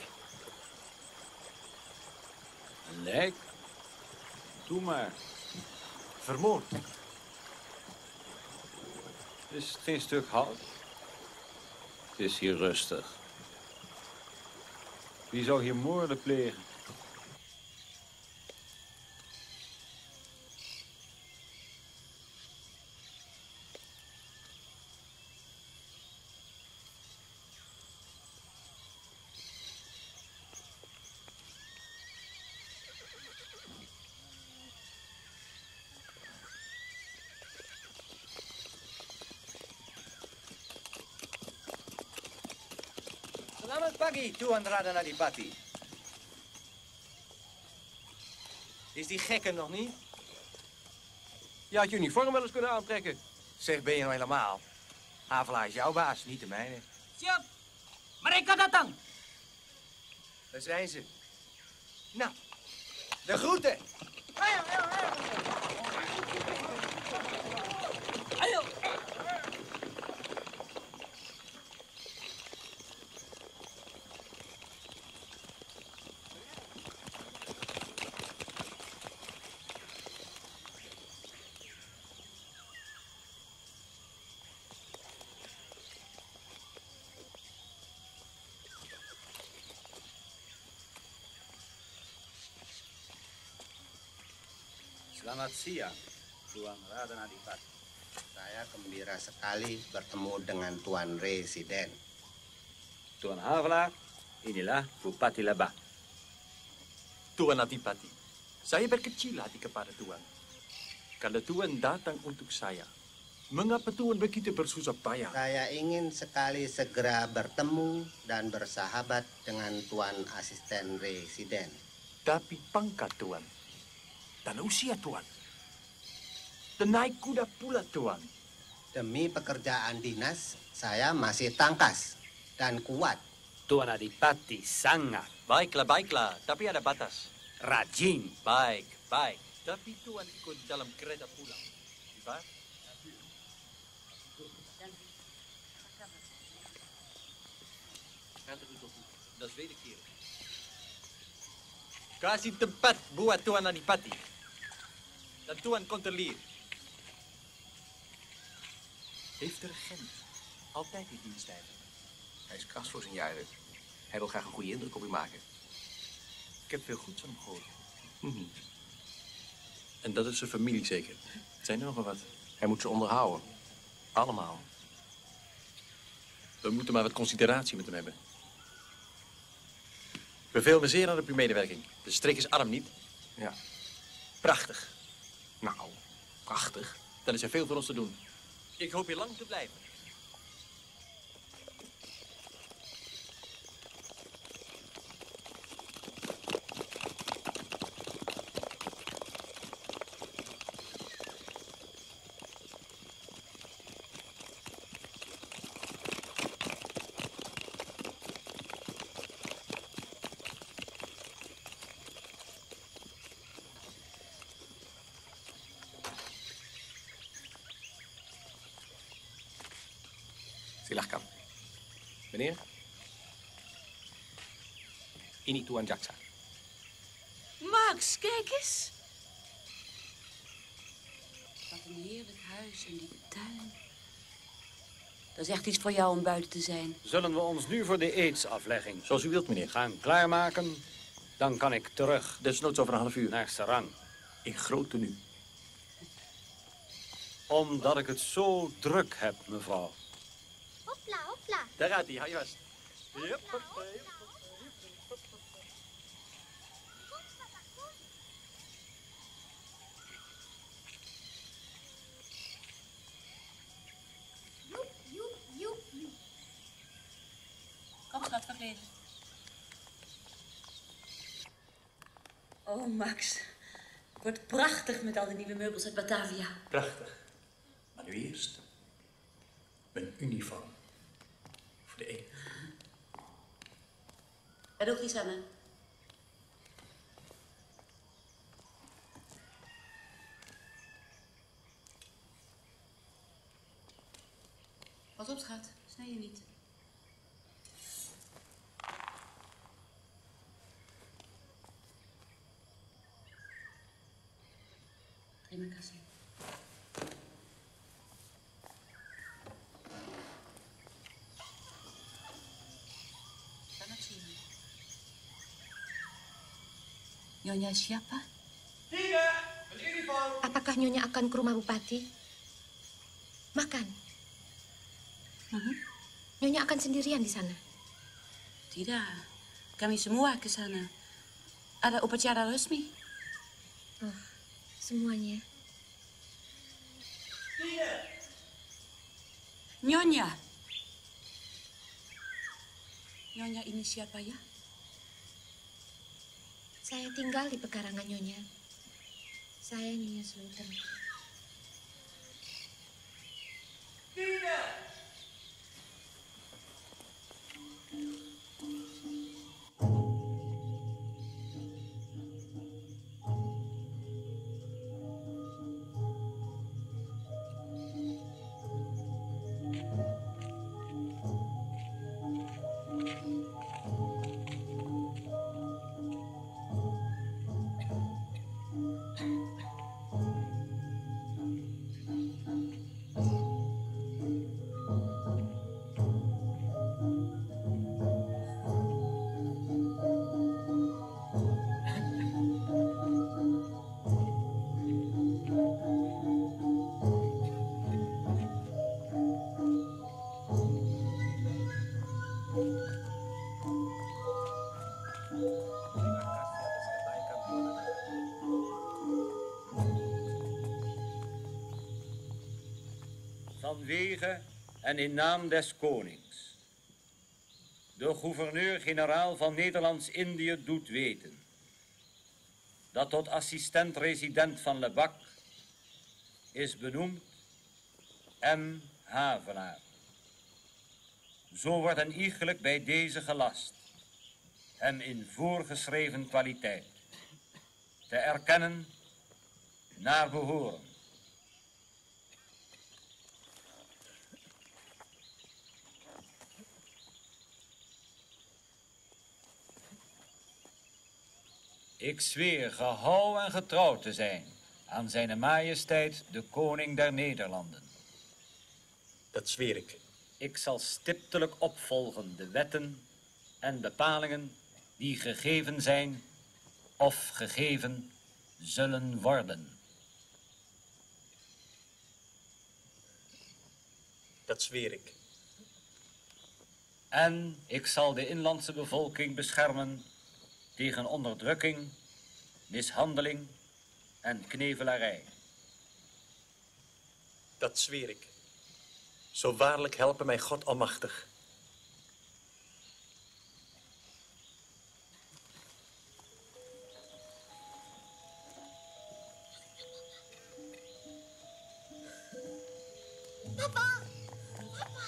Een lijk? Doe maar. Vermoord. Is het geen stuk hout? Het is hier rustig. Wie zou hier moorden plegen? Selamat pagi, Tuan Radanadipati. Is die gekke nog niet? Je had je uniform wel eens kunnen aantrekken. Zeg, ben je nou helemaal? Havelaar is jouw baas, niet de mijne. Siap. Mereka datang. Daar zijn ze. Nou, de groeten. Ayo, ayo, ayo. Ayo. Selamat siang, Tuan Radanadipati. Saya gembira sekali bertemu dengan Tuan Residen. Tuan Havelaar, inilah Bupati Lebak. Tuan Adipati, saya berkecil hati kepada Tuan. Kalau Tuan datang untuk saya, mengapa Tuan begitu bersusah payah? Saya ingin sekali segera bertemu dan bersahabat dengan Tuan Asisten Residen. Tapi pangkat Tuan, dan usia Tuan, dan naik kuda pula Tuan. Demi pekerjaan dinas, saya masih tangkas dan kuat. Tuan Adipati sangat. Baiklah, baiklah, tapi ada batas. Rajin. Baik, baik. Tapi Tuan ikut dalam kereta pulang. Baik? Dat is wederkerig. Kasih tempat buat Tuan Adipati. Dan Tuan controleer. Heeft de regent altijd die dienst eigenlijk? Hij is kras voor zijn jaren. Hij wil graag een goede indruk op u maken. Ik heb veel goeds van hem gehoord. Mm-hmm. En dat is zijn familie zeker. Zijn er nog wel wat? Hij moet ze onderhouden. Allemaal. We moeten maar wat consideratie met hem hebben. Ik beveel me zeer aan op uw medewerking. De streek is arm niet? Ja. Prachtig. Nou, prachtig. Dan is er veel voor ons te doen. Ik hoop hier lang te blijven. Silahkan. Meneer? Ini Tuan Jaksa. Max, kijk eens. Wat een heerlijk huis en die tuin. Dat is echt iets voor jou om buiten te zijn. Zullen we ons nu voor de aidsaflegging, Zoals u wilt, meneer. gaan klaarmaken? Dan kan ik terug. Desnoods over een half uur. Naar Sarang. In groot tenue. Omdat ik het zo druk heb, mevrouw. Hopla, hopla. Daar gaat hij, hou je vast. Yep. Joep, joep, joep, joep. Kom, schat, verkleden. Oh, Max. Het wordt prachtig met al die nieuwe meubels uit Batavia. Prachtig. Maar nu eerst mijn uniform. Voor de een. En ook die Sanne. Pas op, schat. Snij je niet. Terima kasih. Selamat siang. Nyonya siapa? Tidak, een uniform. Apakah Nyonya akan ke rumah Bupati? Makan. Mhm. Nyonya akan sendirian di sana. Tidak. Kami semua ke sana. Ada upacara resmi. Oh, semuanya. Tidak. Nyonya. Nyonya ini siapa ya? Saya tinggal di pekarangan Nyonya. Saya Nyonya Slaughter. Nina! Vanwege en in naam des konings. De gouverneur-generaal van Nederlands-Indië doet weten dat tot assistent-resident van Lebak is benoemd M. Havelaar. Zo wordt een iegelijk bij deze gelast hem in voorgeschreven kwaliteit te erkennen naar behoren. Ik zweer gehouden en getrouw te zijn aan zijn majesteit de koning der Nederlanden. Dat zweer ik. Ik zal stiptelijk opvolgen de wetten en bepalingen die gegeven zijn of gegeven zullen worden. Dat zweer ik. En ik zal de inlandse bevolking beschermen tegen onderdrukking, mishandeling en knevelarij. Dat zweer ik. Zo waarlijk helpen mij God almachtig. Papa! Papa!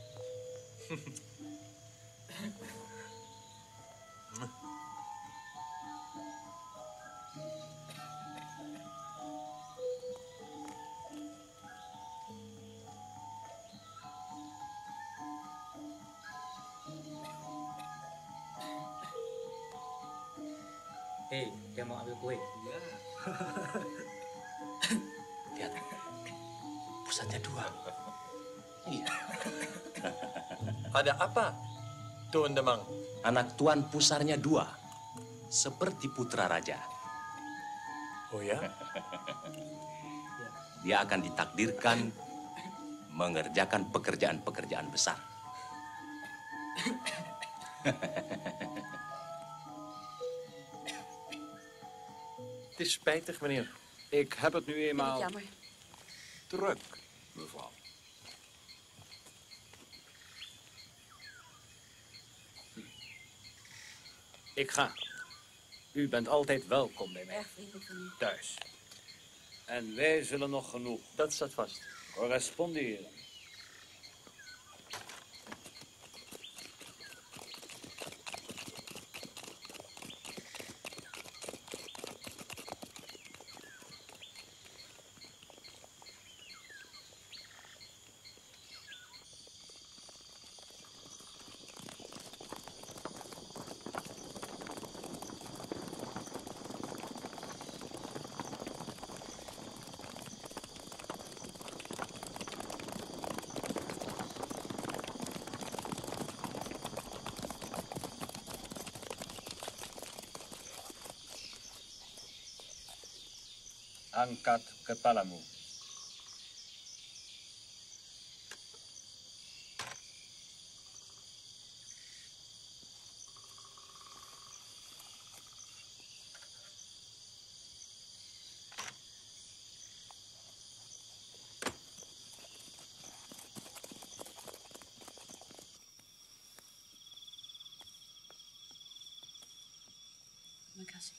Hei, dia mau ambil kue. Ya. Lihat, pusatnya dua. Iya. Ada apa, Tuan Demang? Anak tuan pusarnya dua, seperti putra raja. Oh ya? Dia akan ditakdirkan mengerjakan pekerjaan-pekerjaan besar. Het is spijtig, meneer. Ik heb het nu eenmaal Jammer. druk, mevrouw. Ik ga. U bent altijd welkom bij mij. Erg vriendelijk van u. Thuis. En wij zullen nog genoeg. Dat staat vast. Corresponderen. Angkat kepalamu. Terima kasih.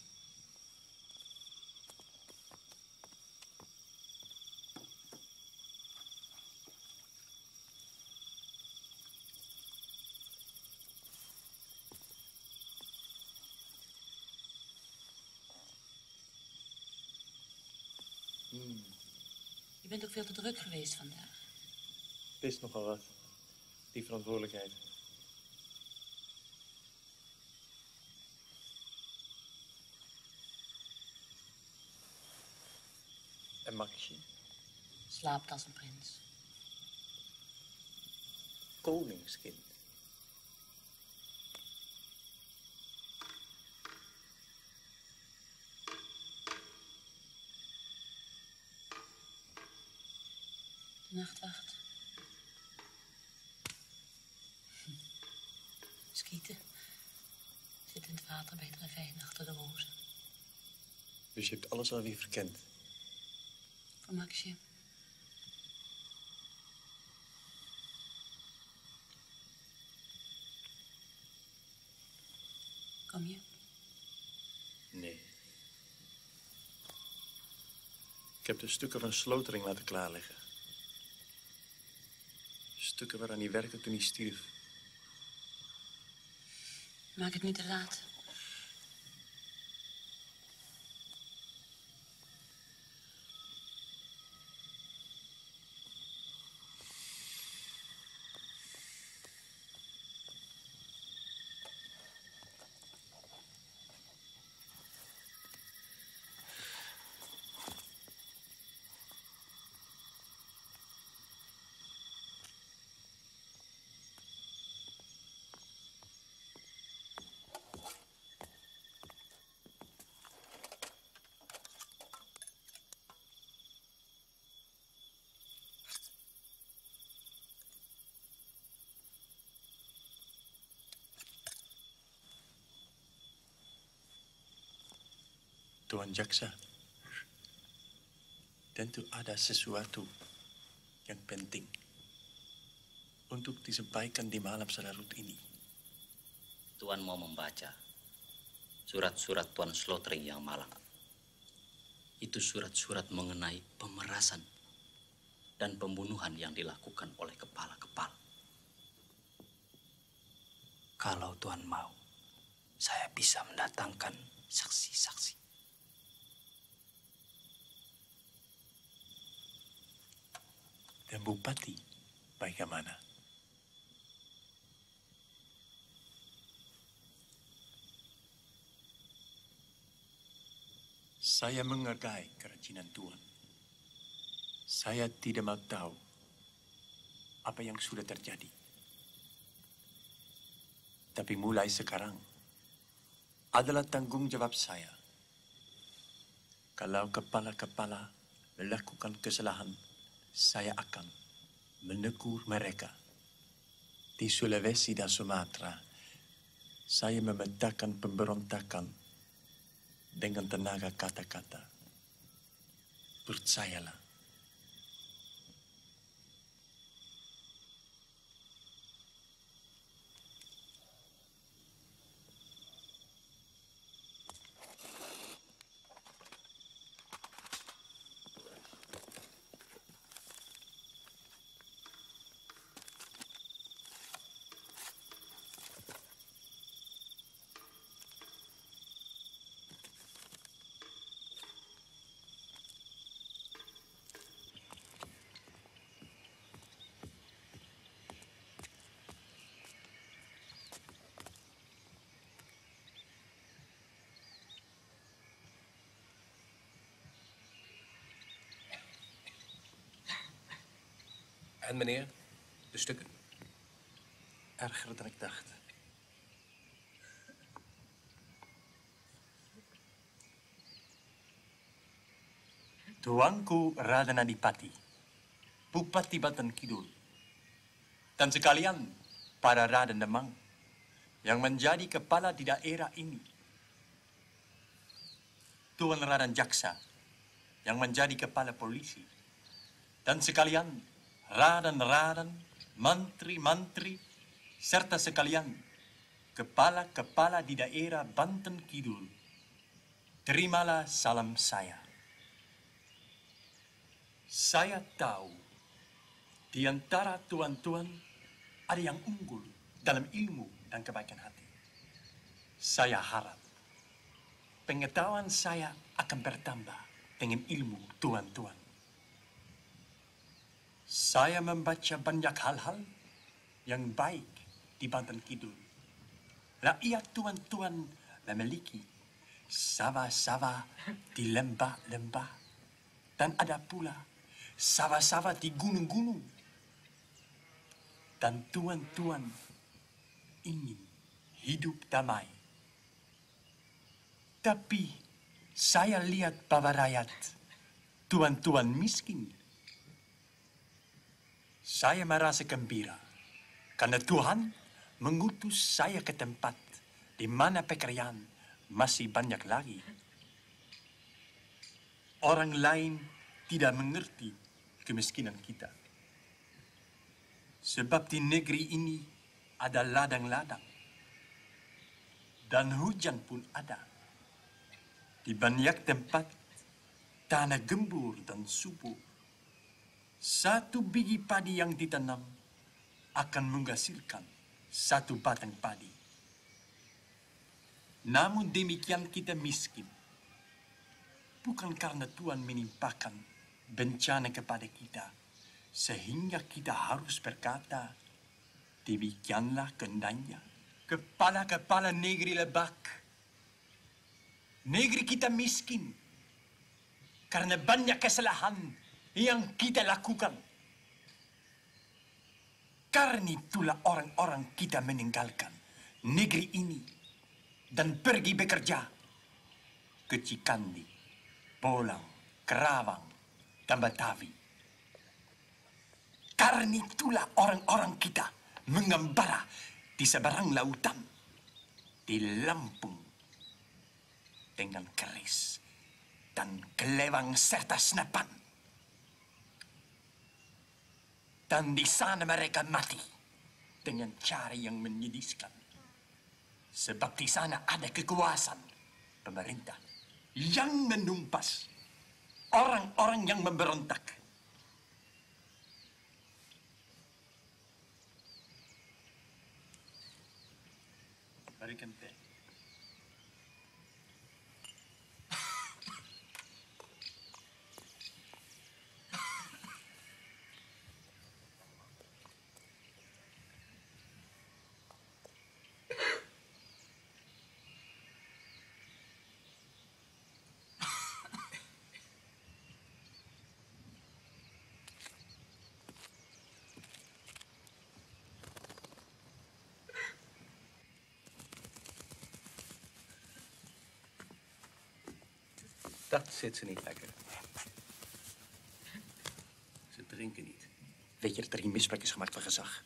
Hmm. Je bent ook veel te druk geweest vandaag. Het is nogal wat, die verantwoordelijkheid. En Maxje? Slaapt als een prins. Koningskind. De nachtwacht. Skieten. Zit in het water bij het ravijn achter de rozen. Dus je hebt alles alweer verkend. Voor Maxje. Kom je? Nee. Ik heb de stukken van Slotering laten klaarleggen. Stukken waaraan hij werkte toen hij stierf. Maak het niet te laat. Tuan Jaksa, tentu ada sesuatu yang penting untuk disampaikan di malam selarut ini. Tuan mau membaca surat-surat Tuan Slotering yang malang. Itu surat-surat mengenai pemerasan dan pembunuhan yang dilakukan oleh kepala-kepala. Kalau Tuan mau, saya bisa mendatangkan saksi-saksi. Dan Bupati bagaimana? Saya menghargai kerajinan Tuan. Saya tidak mau tahu apa yang sudah terjadi. Tapi mulai sekarang adalah tanggung jawab saya. Kalau kepala-kepala melakukan kesalahan, saya akan menegur mereka. Di Sulawesi dan Sumatera, saya memetakan pemberontakan dengan tenaga kata-kata. Percayalah. En meneer, de stukken? Erger dan ik dacht. Tuanku Raden Adipati, Bupati Batan Kidul, dan sekalian para Raden Demang yang menjadi kepala di daerah ini. Tuan Raden Jaksa yang menjadi kepala polisi, dan sekalian Raden-raden, mantri-mantri, serta sekalian kepala-kepala di daerah Banten Kidul terimalah salam saya. Saya tahu di antara tuan-tuan ada yang unggul dalam ilmu dan kebaikan hati. Saya harap pengetahuan saya akan bertambah dengan ilmu tuan-tuan. Saya membaca banyak hal-hal yang baik di Banten Kidul. Rakyat tuan-tuan memiliki sawah-sawah di lembah-lembah dan ada pula sawah-sawah di gunung-gunung. Dan tuan-tuan ingin hidup damai. Tapi saya lihat bahwa rakyat, tuan-tuan miskin. Saya merasa gembira karena Tuhan mengutus saya ke tempat di mana pekerjaan masih banyak lagi. Orang lain tidak mengerti kemiskinan kita. Sebab di negeri ini ada ladang-ladang. Dan hujan pun ada. Di banyak tempat, tanah gembur dan subur. Satu biji padi yang ditanam akan menghasilkan satu batang padi. Namun demikian kita miskin. Bukan karena Tuhan menimpakan bencana kepada kita, sehingga kita harus berkata, demikianlah kehendaknya. Kepala-kepala negeri lebak. Negeri kita miskin. Karena banyak kesalahan yang kita lakukan. Karena itulah orang-orang kita meninggalkan negeri ini dan pergi bekerja ke Cikandi, Bolang, Kerawang, dan Betawi. Karena itulah orang-orang kita mengembara di seberang lautan, di Lampung, dengan keris dan kelewang serta senapan. Dan di sana mereka mati dengan cara yang menyedihkan. Sebab di sana ada kekuasaan pemerintah yang menumpas orang-orang yang memberontak. Berikan teh. Dat zit ze niet lekker. Ze drinken niet. Weet je dat er hier misbruik is gemaakt van gezag?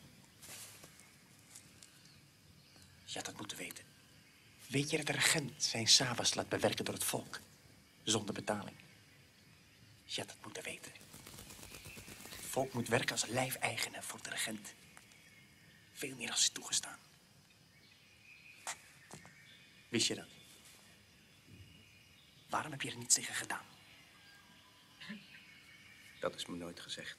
Je had dat moeten weten. Weet je dat de regent zijn sabels laat bewerken door het volk? Zonder betaling. Je had dat moeten weten. Het volk moet werken als lijfeigene voor de regent. Veel meer als is toegestaan. Wist je dat? Waarom heb je er niets tegen gedaan? Dat is me nooit gezegd.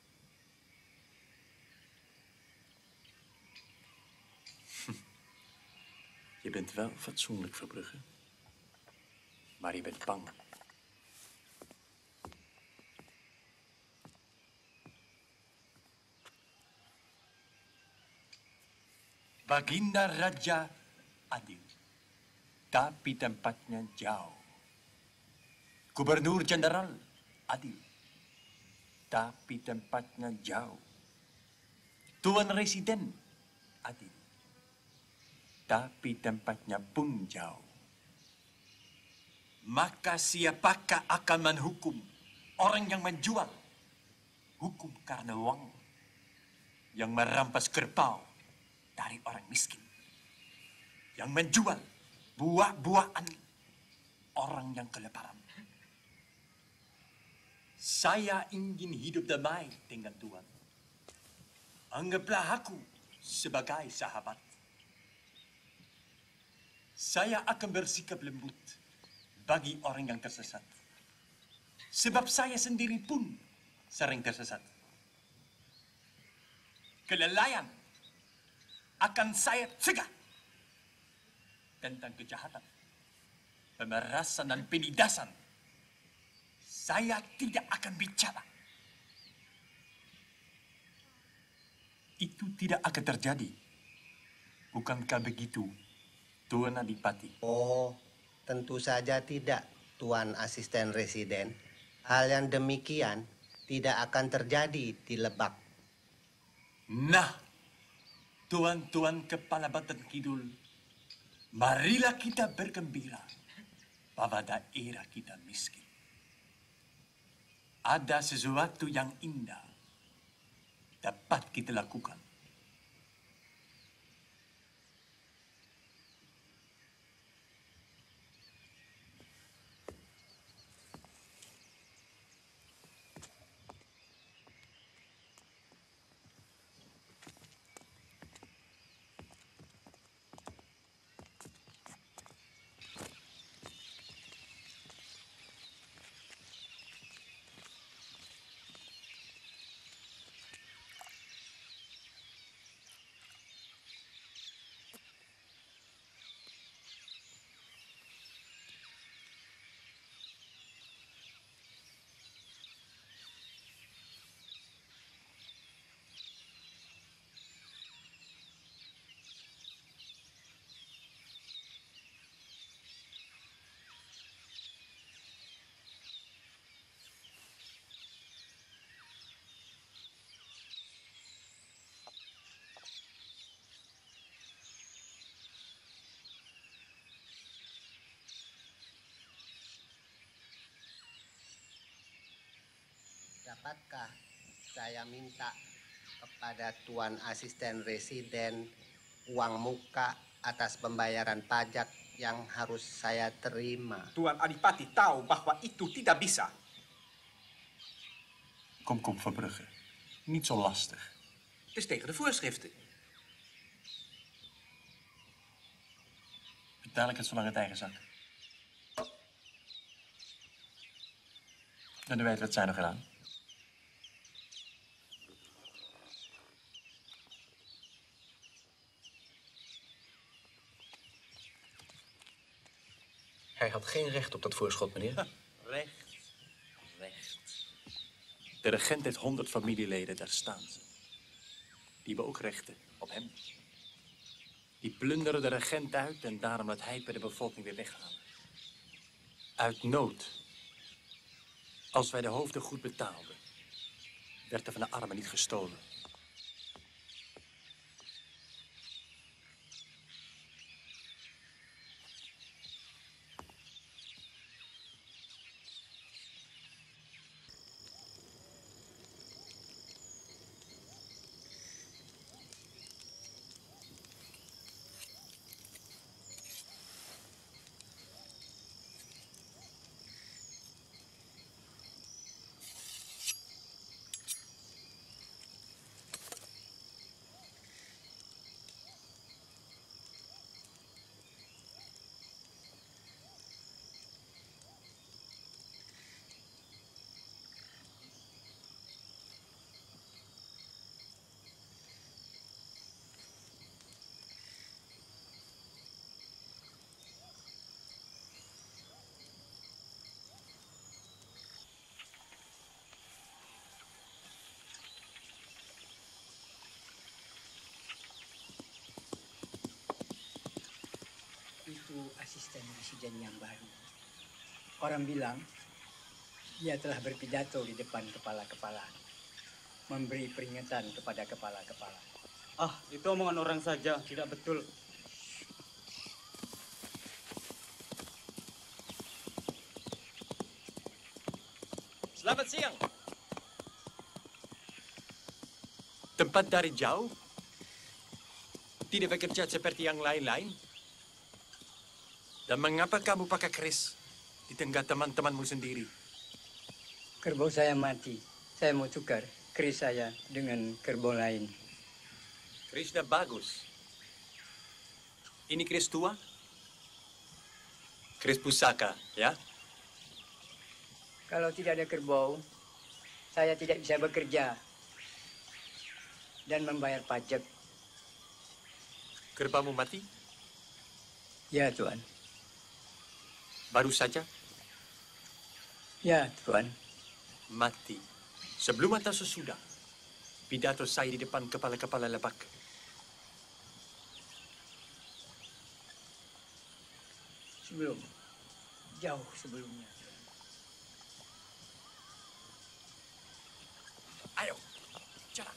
Hm. Je bent wel fatsoenlijk, Verbrugge. Maar je bent bang. Baginda Raja adil, tapi tempatnya jauh. Gubernur Jenderal adil, tapi tempatnya jauh. Tuan Residen adil, tapi tempatnya pun jauh. Maka siapakah akan menghukum orang yang menjual hukum karena uang, yang merampas kerbau dari orang miskin, yang menjual buah-buahan orang yang kelaparan. Saya ingin hidup damai dengan Tuhan. Anggaplah aku sebagai sahabat. Saya akan bersikap lembut bagi orang yang tersesat. Sebab saya sendiri pun sering tersesat. Kelalaian akan saya cegah. Tentang kejahatan, pemerasan dan penindasan, saya tidak akan bicara. Itu tidak akan terjadi. Bukankah begitu, Tuan Adipati? Oh, tentu saja tidak, Tuan Asisten Residen. Hal yang demikian tidak akan terjadi di Lebak. Nah, Tuan-tuan Kepala Batan Kidul, marilah kita bergembira bahwa daerah kita miskin. Ada sesuatu yang indah dapat kita lakukan. Dapatkah saya minta kepada Tuan Asisten Residen uang muka atas pembayaran pajak yang harus saya terima? Tuan Adipati tahu bahwa itu tidak bisa. Kom, kom, Verbrugge. Niet zo lastig. Het is tegen de voorschriften. Betaal ik het zolang het eigen zak. En u weet wat zij nog gedaan. Hij had geen recht op dat voorschot, meneer. Recht, recht. De regent heeft honderd familieleden, daar staan ze. Die hebben ook rechten op hem. Die plunderen de regent uit en daarom laat hij het bij de bevolking weer weghalen. Uit nood. Als wij de hoofden goed betaalden, werd er van de armen niet gestolen. Itu asisten presiden yang baru. Orang bilang dia telah berpidato di depan kepala-kepala, memberi peringatan kepada kepala-kepala. Ah, itu omongan orang saja, tidak betul. Selamat siang. Tempat dari jauh? Tidak bekerja seperti yang lain-lain? Dan mengapa kamu pakai keris di tengah teman-temanmu sendiri? Kerbau saya mati. Saya mau tukar keris saya dengan kerbau lain. Kerisnya bagus. Ini keris tua? Keris pusaka, ya? Kalau tidak ada kerbau, saya tidak bisa bekerja dan membayar pajak. Kerbaumu mati? Ya, Tuan. Baru saja? Ya, Tuan. Mati. Sebelum atau sesudah? Pidato saya di depan kepala-kepala lebak. Sebelum. Jauh sebelumnya. Ayo, jalan.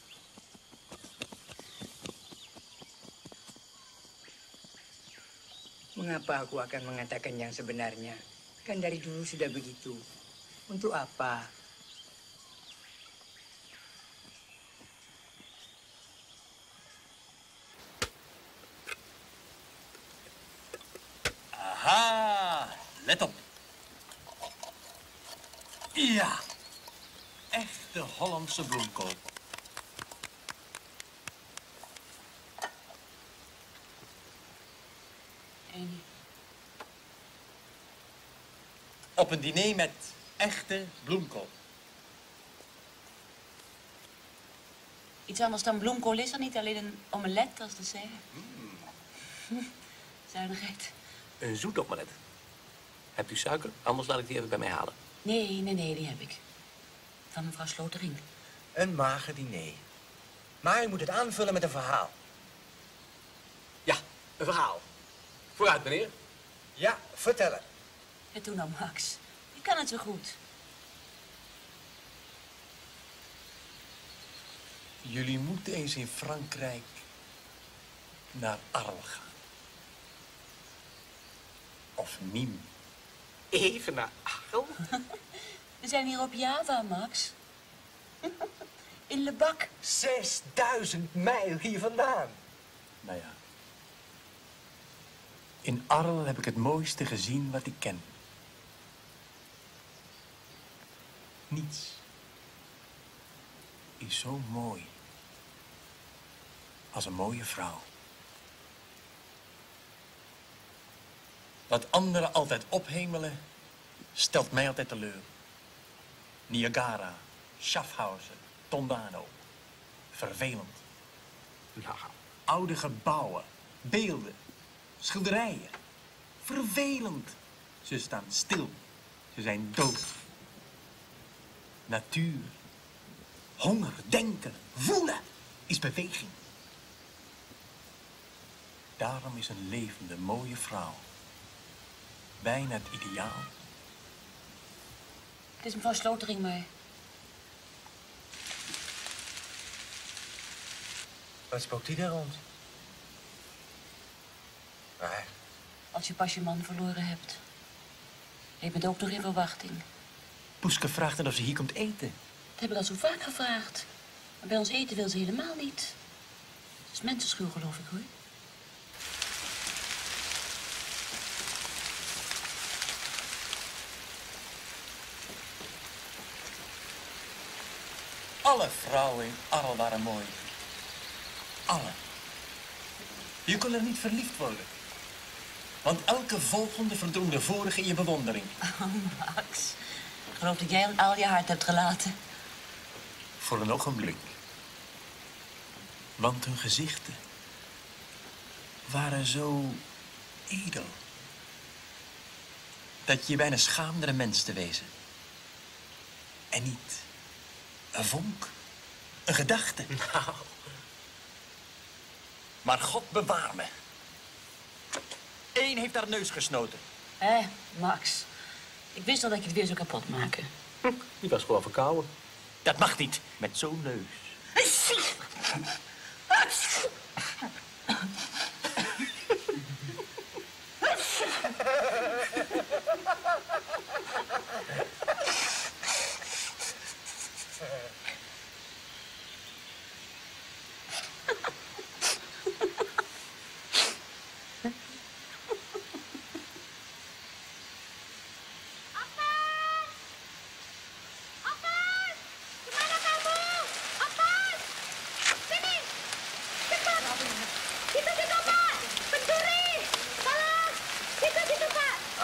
Mengapa aku akan mengatakan yang sebenarnya? Kan dari dulu sudah begitu. Untuk apa? Aha, let op. Ja, echte Hollandse bloemkool. En Op een diner met echte bloemkool. iets anders dan bloemkool is er niet, alleen een omelet, als te zeggen. Mm. Zuinigheid. Een zoet omelet. Hebt u suiker? Anders laat ik die even bij mij halen. Nee, nee, nee, die heb ik. Van mevrouw Slotering. Een mager diner. Maar je moet het aanvullen met een verhaal. Ja, een verhaal. Vooruit, meneer. Ja, vertellen. En toen dan, Max. Je kan het zo goed. Jullie moeten eens in Frankrijk naar Arles gaan. Of Nîmes. Even naar Arles? We zijn hier op Java, Max. In Lebak. Zesduizend mijl hier vandaan. Nou ja. In Arles heb ik het mooiste gezien wat ik ken. Niets is zo mooi als een mooie vrouw. Wat anderen altijd ophemelen, stelt mij altijd teleur. Niagara, Schaffhausen, Tondano. Vervelend. Ja. Oude gebouwen, beelden, schilderijen. Vervelend. Ze staan stil. Ze zijn dood. Natuur, honger, denken, voelen is beweging. Daarom is een levende, mooie vrouw bijna het ideaal. Het is mevrouw Slotering, maar... Wat spookt die daar rond? Waar? Als je pas je man verloren hebt. Je bent ook nog in verwachting. Poeske vraagt dan of ze hier komt eten. Dat heb ik al zo vaak gevraagd. Maar bij ons eten wil ze helemaal niet. Het is mensenschuw, geloof ik, hoor. Alle vrouwen in Arles waren mooi. Alle. Je kon er niet verliefd worden. Want elke volgende verdrong de vorige in je bewondering. Oh, Max. Ik geloof dat jij al je hart hebt gelaten. Voor een ogenblik. Want hun gezichten waren zo edel. Dat je je bijna schaamde een mens te wezen. En niet een vonk, een gedachte. Nou. Maar God bewaar me. Eén heeft haar neus gesnoten. Hé, Max. Ik wist al dat je het weer zo kapot maken. Die was gewoon verkouden. Dat mag niet, met zo'n neus.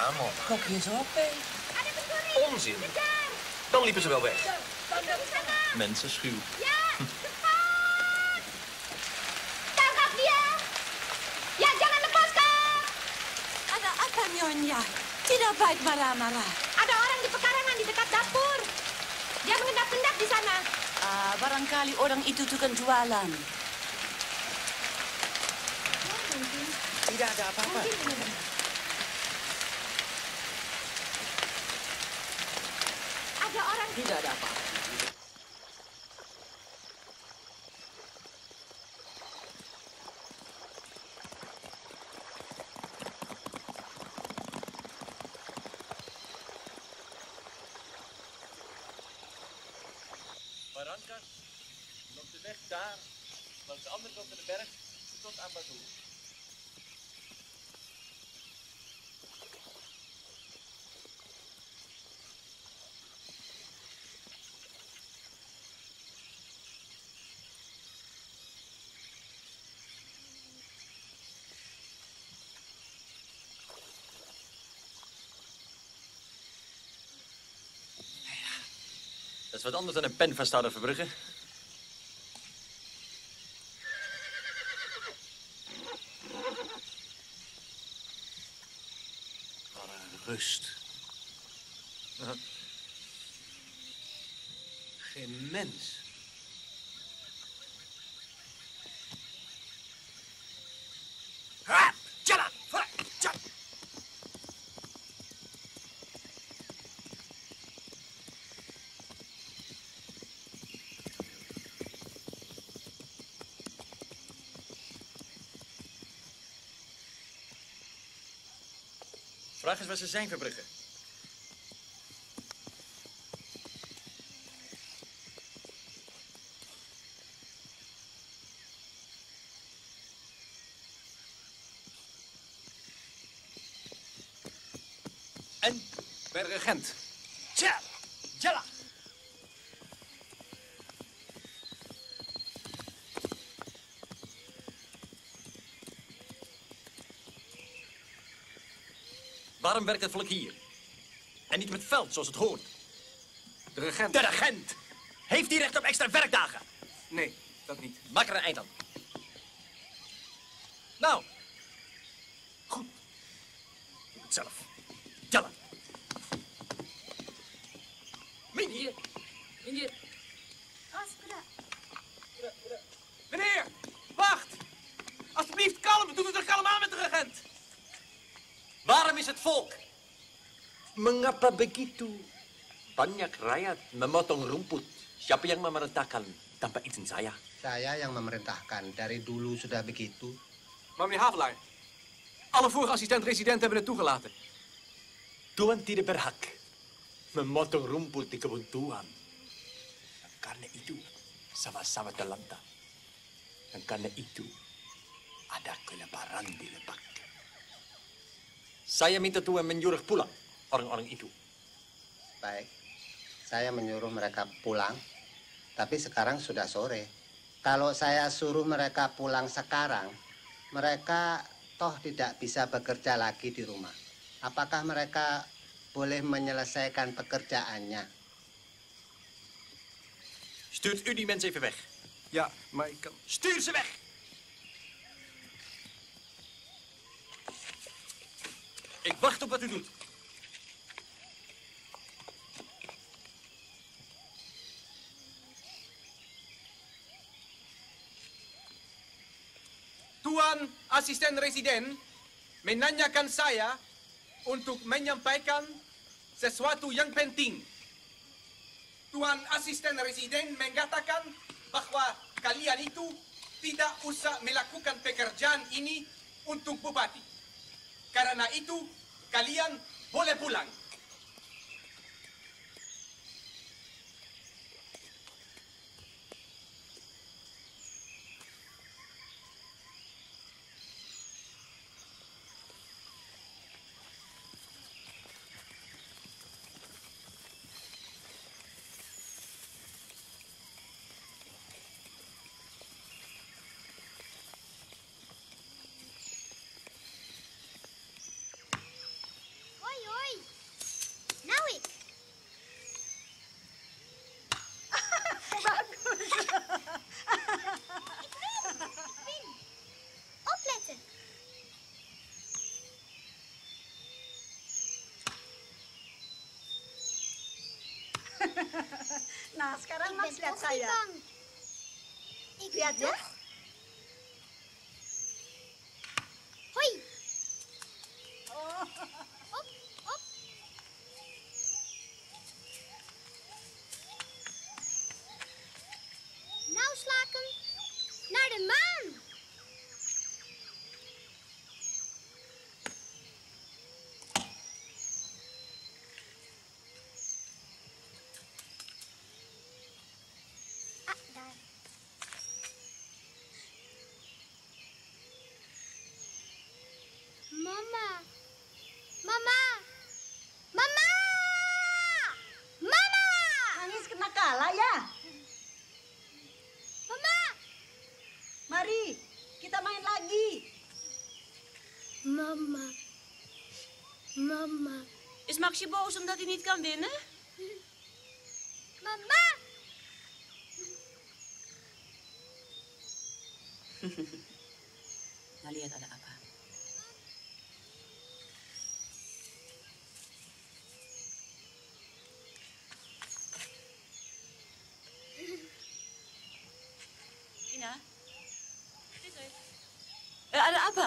Amor, kok hier zo op, hè? Onzin. Kejar! Dan liepen ze wel weg. Tangkap di sana! Mensenschuw. Ya, cepat! Tangkap dia! Ya, jangan lepaskan! Ada apa, Nyonya? Tidak baik marah-marah. Ada orang di pekarangan di dekat dapur. Dia mengendap-endap di sana. Ah, barangkali orang itu tukang jualan. Tidak ada apa-apa. Ada orang. Tidak ada apa-apa. Barangkas, op de weg daar, langs de andere kant van de berg, tot aan Batu. Dat is wat anders dan een pen vasthouden, Verbrugge. Wat een rust. Geen mens. Ha! Jalan! Jalan! Vraag eens waar ze zijn, Verbrugge. En bij de regent. Tja! Jalla! Waarom werkt het volk hier? En niet op het veld, zoals het hoort. De regent. De regent! Heeft hij recht op extra werkdagen? Nee, dat niet. Maak er een eind aan. Nou. Goed. Doe het zelf. Jalla. Minje. Minje. Meneer, wacht! Alsjeblieft, kalm. Doe het er kalm aan met de regent. Waarom is het volk? Mengapa begitu? Banyak rakyat memotong rumput. Siapa yang memerintahkan tanpa izin saya? Saya yang memerintahkan. Dari dulu sudah begitu. Maar meneer Havelaar, alle vorige assistent-residenten hebben het toegelaten. Tuan tidak berhak memotong rumput di kebun Tuan. Dan karena itu, sama-sama terlantar. Dan karena itu, ada kelebaran di lebak. Saya minta Tuan menyuruh pulang orang-orang itu. Baik, saya menyuruh mereka pulang, tapi sekarang sudah sore. Kalau saya suruh mereka pulang sekarang, mereka toh tidak bisa bekerja lagi di rumah. Apakah mereka boleh menyelesaikan pekerjaannya? Stuurt u die mensen even weg. Ja, maar ik kan... Stuur ze weg! Ik wacht op wat u doet. Tuan asisten residen menanyakan saya untuk menyampaikan sesuatu yang penting. Tuan asisten residen mengatakan bahwa kalian itu tidak usah melakukan pekerjaan ini untuk bupati. Karena itu, kalian boleh pulang. Nah, sekarang Mas lihat Kofi, saya. Bang. Ik Lihat ya. Hoi. Oh. Op, op. Nou, slaken. Naar de maan. Ah, daar. Mama. Mama. Mama. Mama. Nangis kena kalah ya? Mama. Mari, kita main lagi. Mama. Mama. Is Maxje boos omdat hij niet kan winnen? Mama. Nah, lihat ada apa. Ina? Eh, ada apa?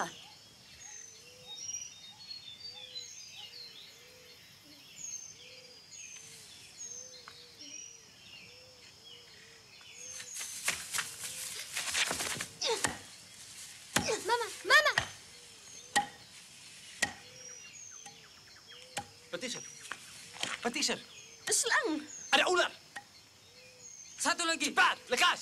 Mama, mama. Wat is er? Wat is er? Een slang. Ada ular! Satu lagi. Cepat, lekas!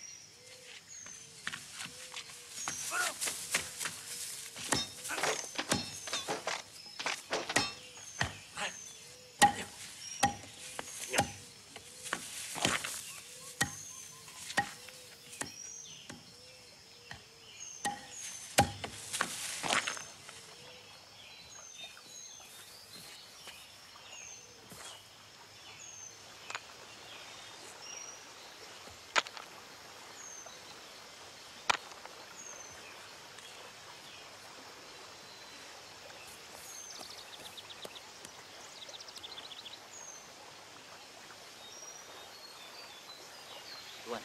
Tuan.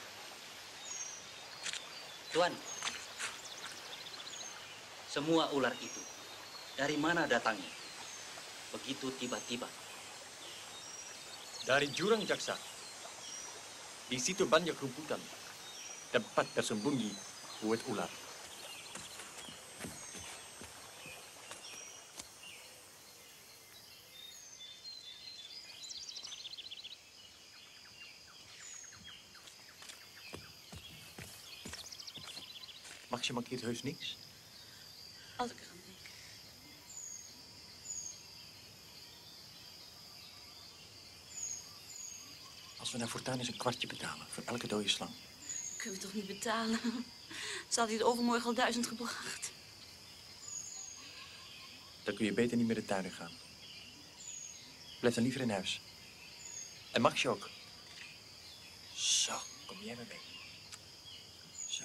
Tuan. Semua ular itu, dari mana datangnya? Begitu tiba-tiba. Dari jurang jaksa. Di situ banyak rumputan. Tempat tersembunyi buat ular. Maxje mankeert heus niks. Als ik eraan denk. Als we nou voortaan eens een kwartje betalen voor elke dode slang. Kunnen we toch niet betalen? Ze had hij het overmorgen al duizend gebracht. Dan kun je beter niet meer de tuin in gaan. Blijf dan liever in huis. En Maxje ook. Zo, kom jij maar mee. Zo.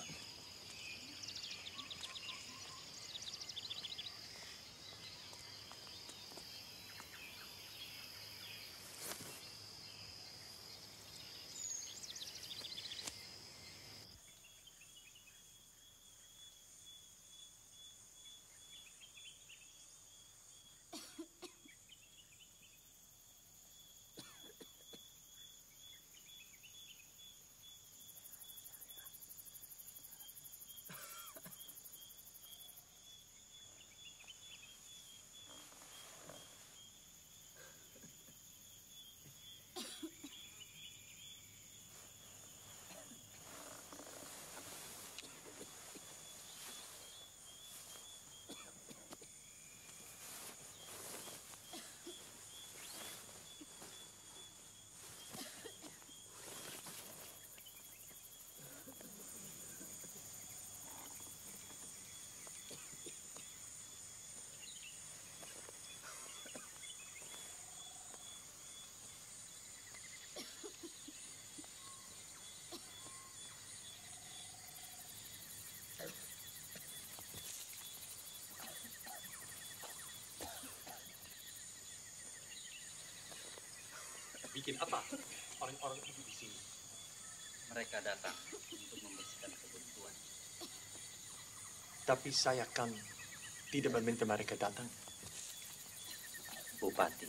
Bikin apa? orang-orang itu di sini? Mereka datang untuk membersihkan kebun Tuan. Tapi saya kan tidak meminta mereka datang. Bupati,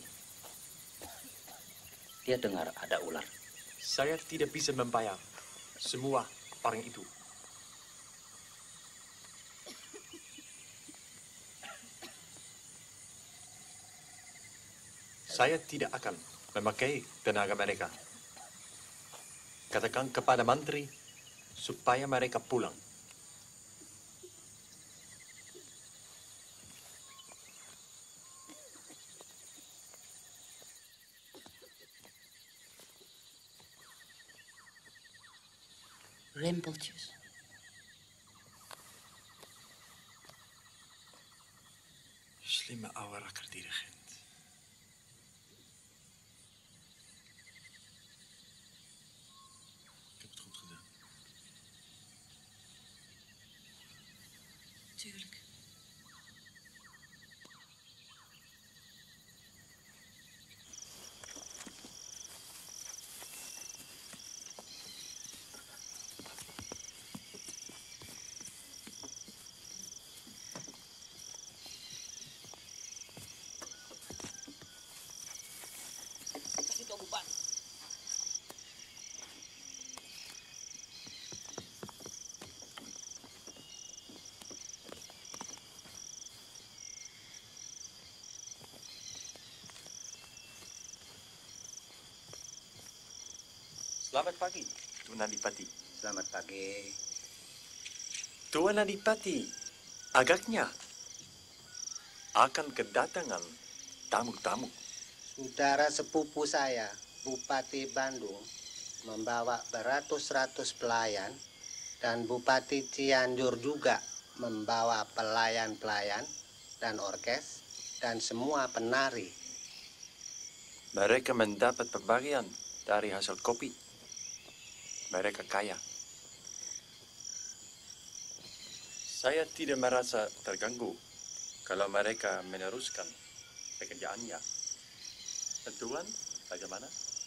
dia dengar ada ular. Saya tidak bisa membayar semua orang itu. Saya tidak akan memakai tenaga mereka. Katakan kepada menteri supaya mereka pulang. Rimpeltjes. Slimme oude rakkerdirigent. Ik heb het goed gedaan. Tuurlijk. Selamat pagi, Tuan Adipati. Selamat pagi. Tuan Adipati, agaknya akan kedatangan tamu-tamu. Saudara sepupu saya, Bupati Bandung, membawa beratus-ratus pelayan, dan Bupati Cianjur juga membawa pelayan-pelayan dan orkes dan semua penari. Mereka mendapat pembagian dari hasil kopi. Mereka kaya. Saya tidak merasa terganggu kalau mereka meneruskan pekerjaannya. Tuan, bagaimana?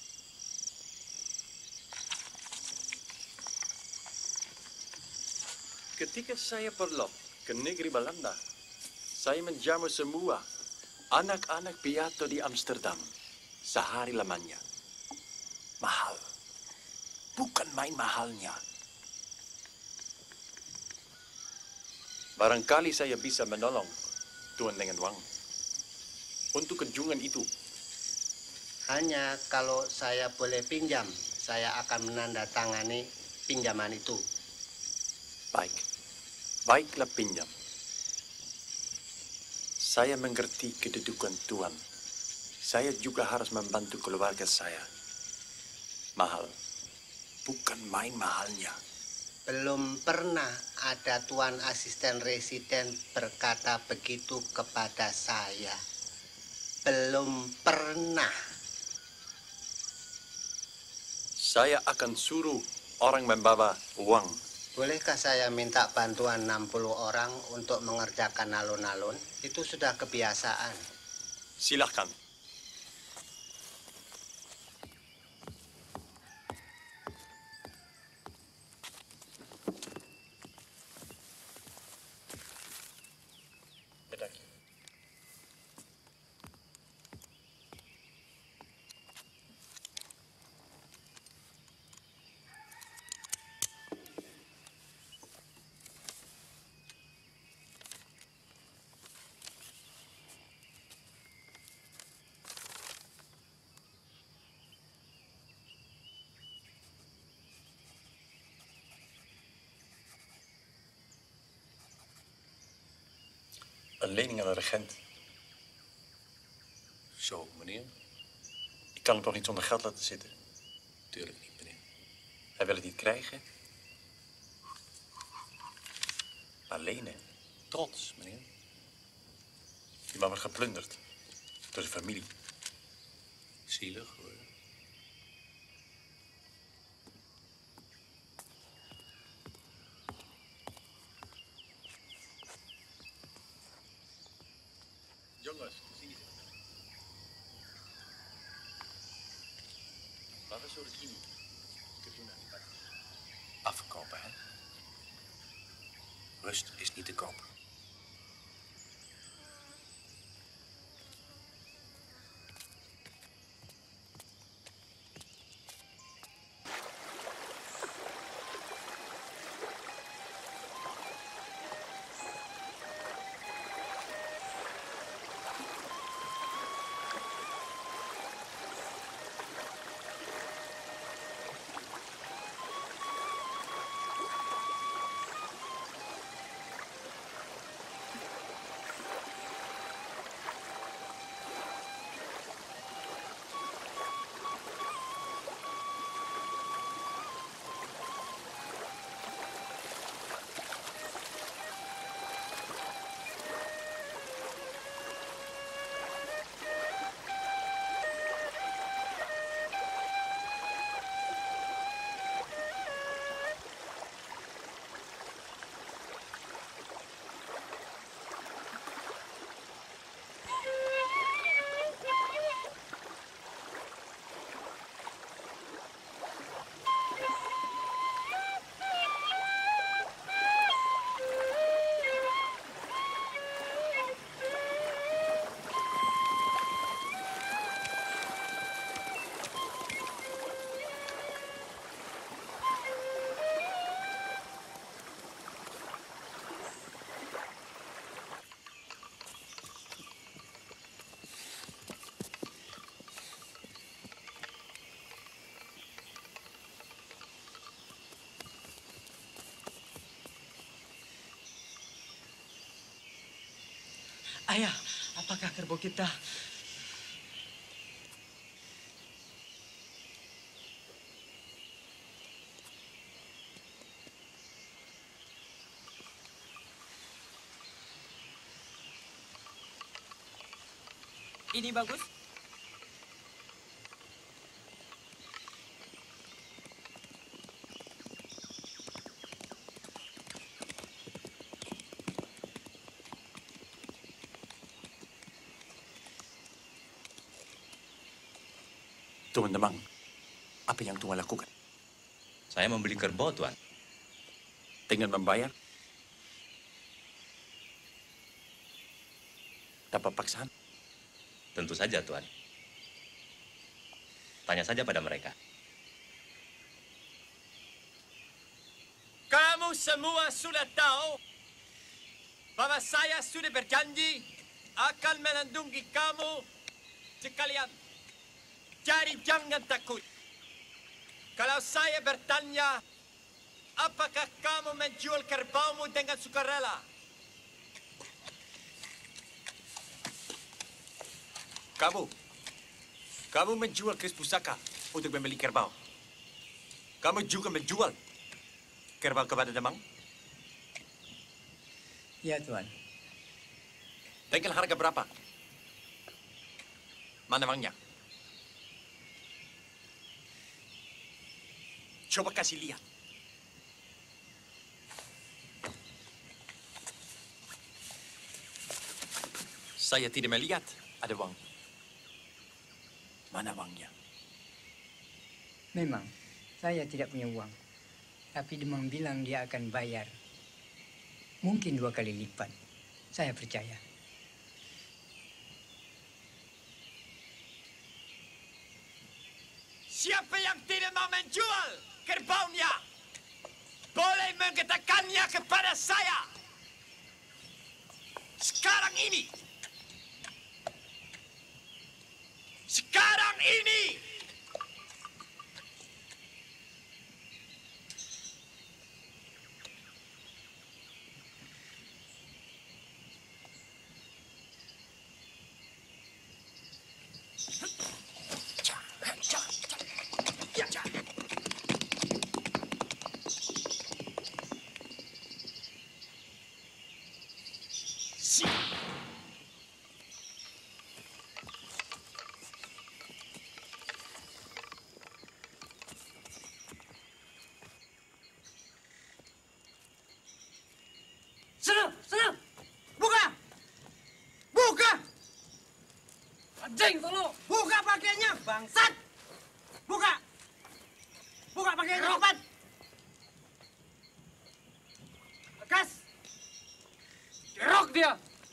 Ketika saya pergi ke negeri Belanda, saya menjamu semua anak-anak piatu di Amsterdam sehari lamanya. Mahal. Bukan main mahalnya. Barangkali saya bisa menolong Tuan dengan uang untuk kunjungan itu. Hanya kalau saya boleh pinjam, saya akan menandatangani pinjaman itu. Baik. Baiklah pinjam. Saya mengerti kedudukan Tuan. Saya juga harus membantu keluarga saya. Mahal. Bukan main mahalnya. Belum pernah ada Tuan Asisten Residen berkata begitu kepada saya. Belum pernah. Saya akan suruh orang membawa uang. Bolehkah saya minta bantuan enam puluh orang untuk mengerjakan alun-alun? Itu sudah kebiasaan. Silahkan. Een lening aan de regent. Zo, meneer? Ik kan hem toch niet zonder geld laten zitten? Tuurlijk niet, meneer. Hij wil het niet krijgen. Maar lenen. Trots, meneer. Die man wordt geplunderd. Door zijn familie. Zielig, hoor. Jongens, zie je. papa, we zullen het hier niet te doen aan die bak. Afkopen, hè? Rust is niet te koop. Ayah, apakah kerbau kita? Ini bagus? Tuan Demang, apa yang Tuan lakukan? Saya membeli kerbau, Tuan. Dengan membayar? Tanpa paksaan? Tentu saja, Tuan. Tanya saja pada mereka. Kamu semua sudah tahu bahwa saya sudah berjanji akan melindungi kamu sekalian. Jadi jangan takut. Kalau saya bertanya, apakah kamu menjual kerbaumu dengan sukarela? Kamu, kamu menjual keris pusaka untuk membeli kerbau. Kamu juga menjual kerbau kepada Demang? Ya, Tuan. Dengan harga berapa? Mana uangnya? Coba kasih lihat. Saya tidak melihat ada uang. Mana uangnya? Memang, saya tidak punya uang. Tapi Demang bilang dia akan bayar. Mungkin dua kali lipat. Saya percaya. Siapa yang tidak mau menjual kerbaunya, boleh mengatakannya kepada saya. Sekarang ini. Sekarang ini. Sana, sana! Buka! Buka! Anjing, tolong! Buka pakainya, bangsat! Buka! Buka pakaiannya cepat! Lekas! Kerok dia!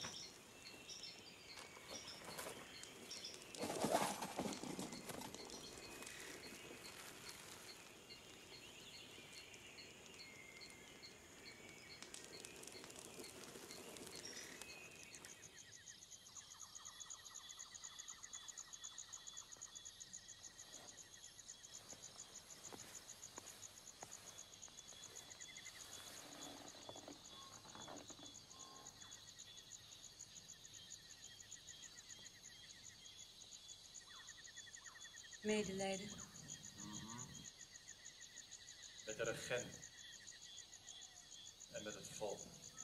Medelijden. Met de regent. En met het volk.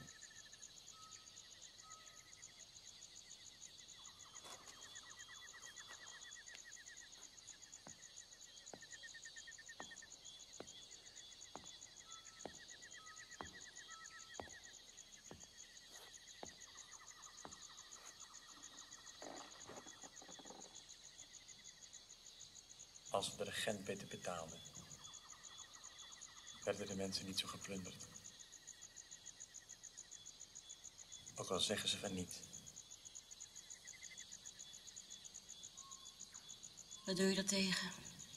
Als we de regent beter betaalden, werden de mensen niet zo geplunderd. Ook al zeggen ze van niet. Wat doe je er tegen?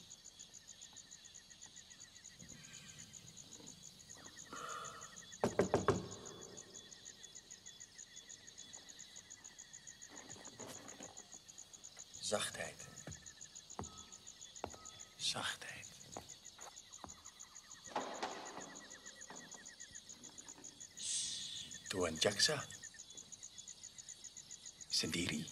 Zachtheid. Zachtheid. Tuan Jaksa. Sendiri.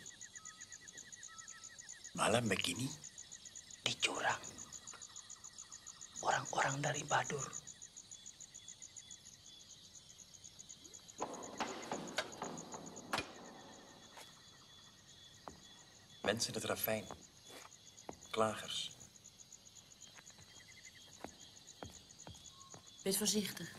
Malam begini. Dicurang. Orang-orang dari Badur. Mensen het ravijn. Klagers. Wees voorzichtig.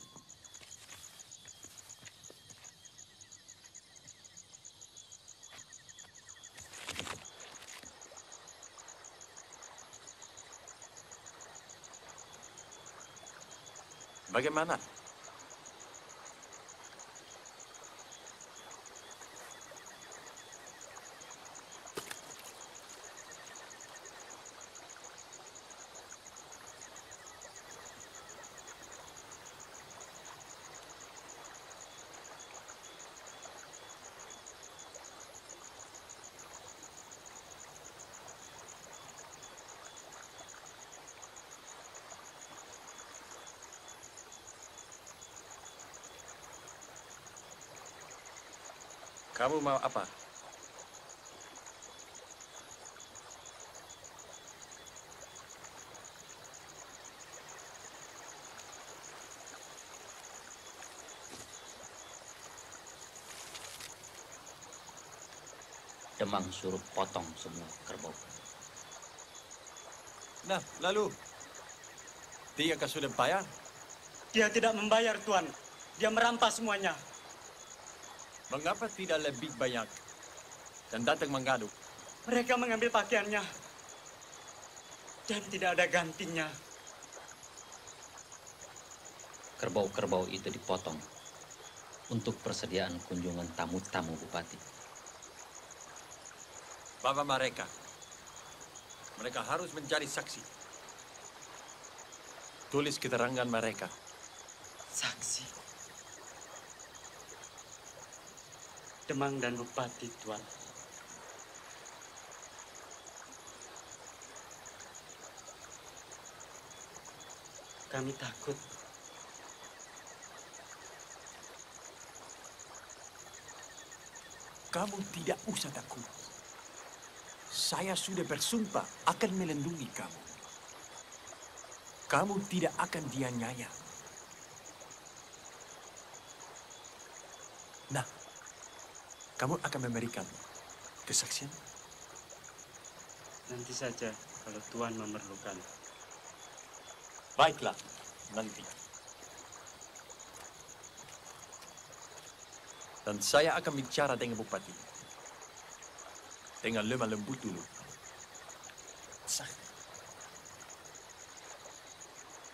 Bagaimana? Kamu mau apa? Demang suruh potong semua kerbau. Nah, lalu? Dia kan sudah bayar? Dia tidak membayar, Tuan. Dia merampas semuanya. Mengapa tidak lebih banyak dan datang mengadu? Mereka mengambil pakaiannya dan tidak ada gantinya. Kerbau-kerbau itu dipotong untuk persediaan kunjungan tamu-tamu bupati. Bawa mereka. Mereka harus menjadi saksi. Tulis keterangan mereka. Saksi. Demang dan bupati, Tuan. Kami takut. Kamu tidak usah takut. Saya sudah bersumpah akan melindungi kamu. Kamu tidak akan dianiaya. Nah, kamu akan memberikan kesaksian? Nanti saja kalau Tuan memerlukan. Baiklah, nanti. Dan saya akan bicara dengan bupati. Dengan lemah lembut dulu. Sah.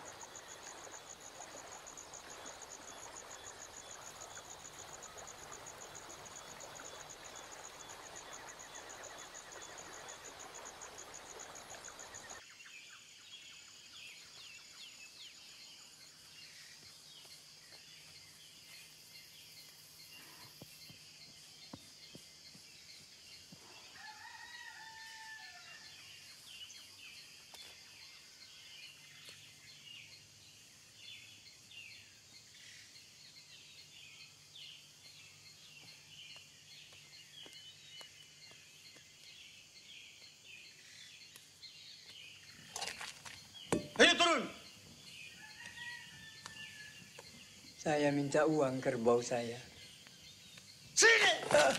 Saya minta uang kerbau saya. Sini!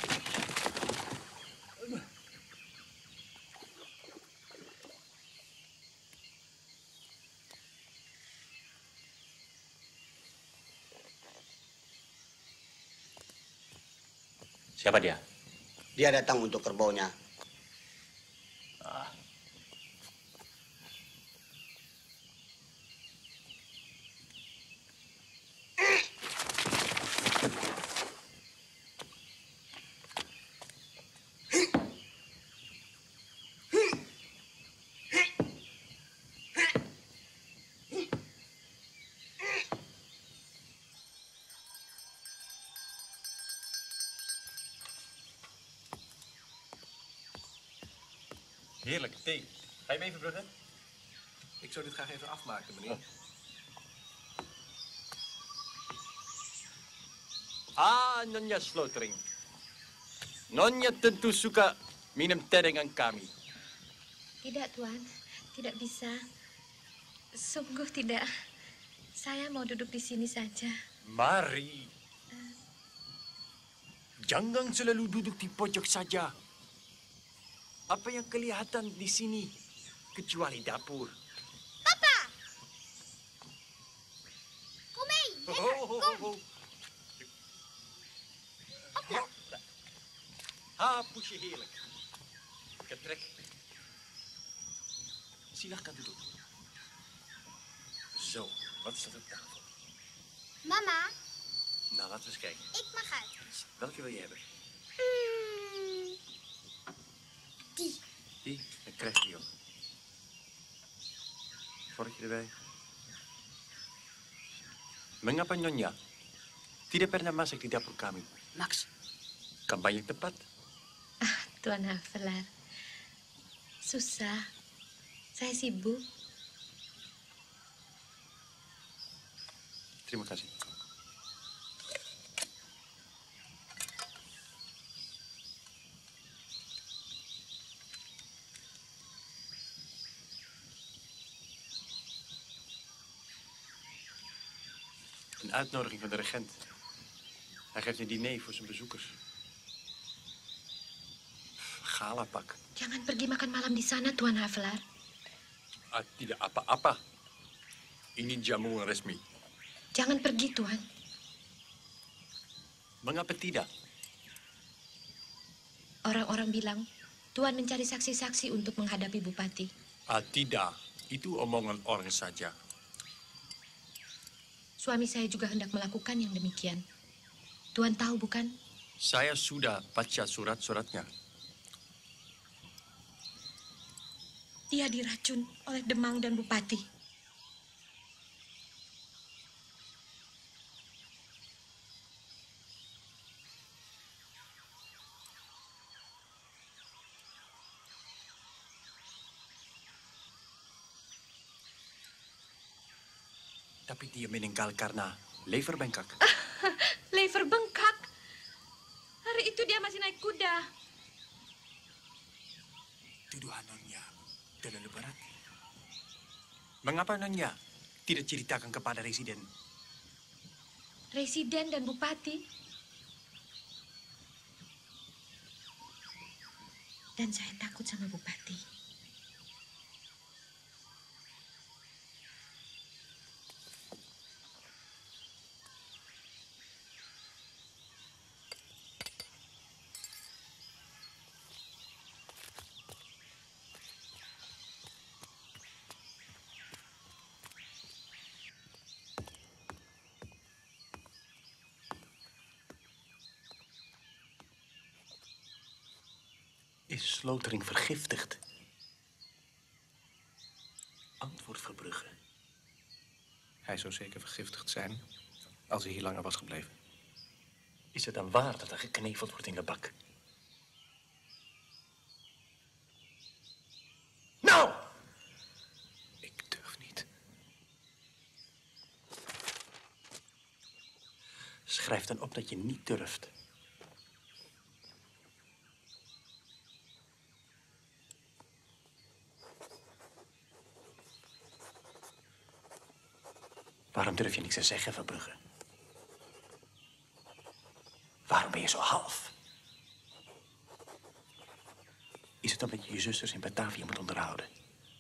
Siapa dia? Dia datang untuk kerbaunya. Ah. Heerlijke thee. Ga je mee, Verbrugge? Ik zou dit graag even afmaken, meneer. Ah, Nyonya Slotering. Nyonya tentu suka minum teh dengan kami. Tidak, Tuan. Tidak bisa. Sungguh tidak. Saya mau duduk di sini saja. Mari. Jangan selalu duduk di pojok saja. Apa yang kelihatan di sini, kecuali dapur. Papa! Kom mee. Oh, oh, oh, oh. Ha, poesje heerlijk. Ik heb trek. Silahkan duduk. Zo, wat staat op tafel? Mama, Nou, laten we eens kijken. ik mag uit. Welke wil je hebben? Hmm, die. Die? Dan krijg je die ook. Vorkje erbij. Mengapa Nyonya tidak pernah masak di dapur kami? Max. Kampanye tepat. Tuan Haveler. Susah. Saya sibuk. Terima kasih. Een uitnodiging van de regent. Hij geeft een diner voor zijn bezoekers. Galapak. Jangan pergi makan malam di sana, Tuan Haveler. Ah, tidak apa-apa. Ini jamuan resmi. Jangan pergi, Tuan. Mengapa tidak? Orang-orang bilang, Tuan mencari saksi-saksi untuk menghadapi Bupati. Ah, tidak. Itu omongan orang saja. Suami saya juga hendak melakukan yang demikian. Tuan tahu, bukan? Saya sudah baca surat-suratnya. Dia diracun oleh Demang dan Bupati. Tapi dia meninggal karena lever bengkak. Lever bengkak. Hari itu dia masih naik kuda. Tuduhan Nyonya terlalu berat. Mengapa Nyonya tidak ceritakan kepada residen? Residen dan Bupati. Dan saya takut sama Bupati. Is Slotering vergiftigd? Antwoord Verbrugge. Hij zou zeker vergiftigd zijn als hij hier langer was gebleven. Is het dan waar dat er gekneveld wordt in de bak? Nou! Ik durf niet. Schrijf dan op dat je niet durft. Waarom durf je niks te zeggen, Verbrugge? meer zo half. Is het omdat je je zusters in Batavia moet onderhouden?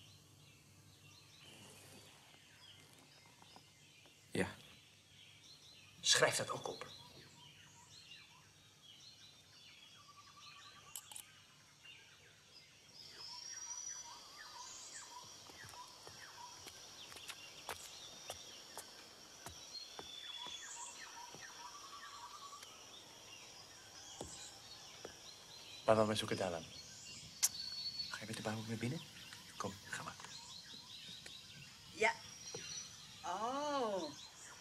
Ja. Schrijf dat ook op. Papa masuk ke dalam. Ga je met de baan ook naar binnen? Kom, ga maar. Ja. Oh.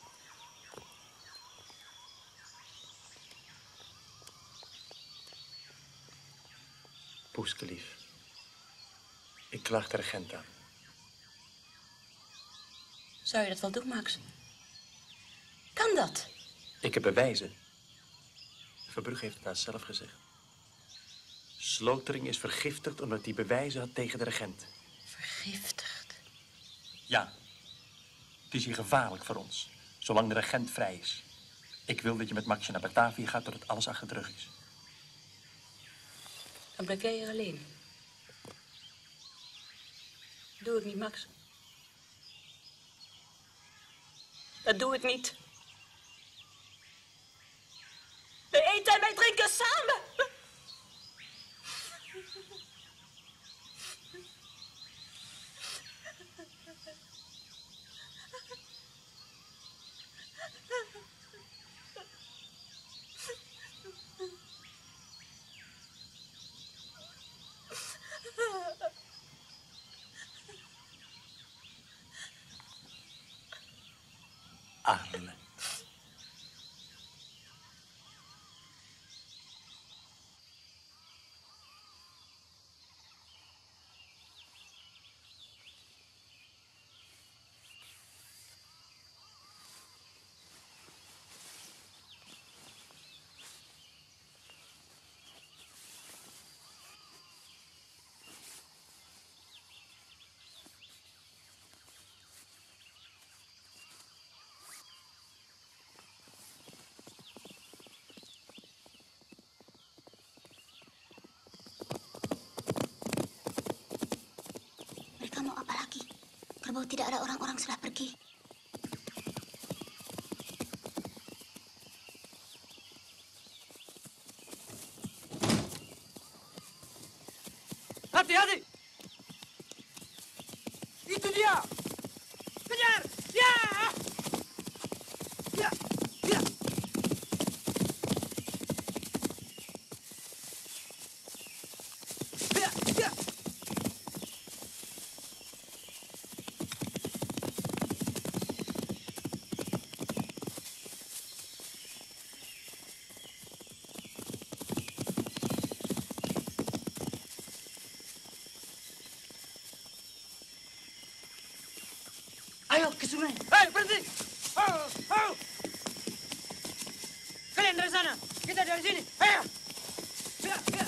Poeske lief. Ik klaag de regent aan. Zou je dat wel doen, Max? Kan dat? Ik heb bewijzen. Verbrugge heeft het haar zelf gezegd. Slotering is vergiftigd omdat hij bewijzen had tegen de regent. Vergiftigd? Ja. Het is hier gevaarlijk voor ons, zolang de regent vrij is. Ik wil dat je met Maxje naar Batavia gaat totdat alles achter de rug is. Dan blijf jij hier alleen. Doe ik niet, Max. Dat doe ik niet. We eten en wij drinken samen. Arme. Mereka mau apa lagi? Kerbau tidak ada orang-orang sudah pergi. Hati-hati! Itu dia! Kejar! Ya! Ya! Ya! Ya! Ya! Ayo ke sungai. Hei, berhenti! Oh, oh! Kalian dari sana, kita dari sini. Ayo! Ya, ya.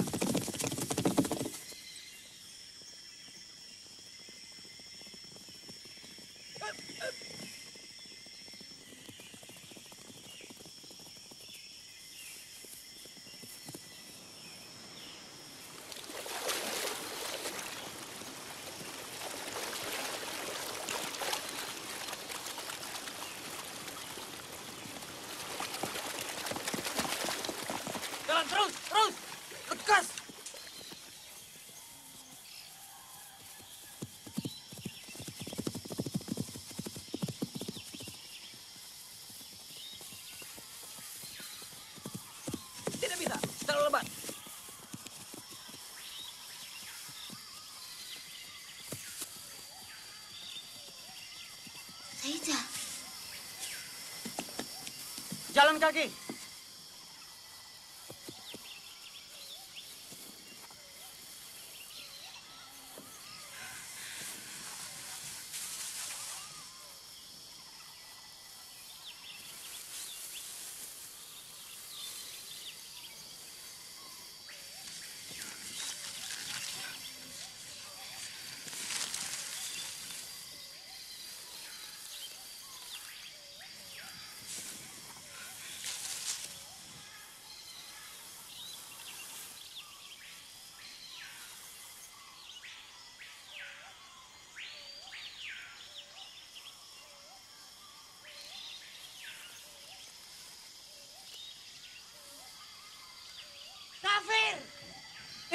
Jalan terus, terus! Lekas! Tidak bisa, terlalu lebat. Saida. Jalan kaki.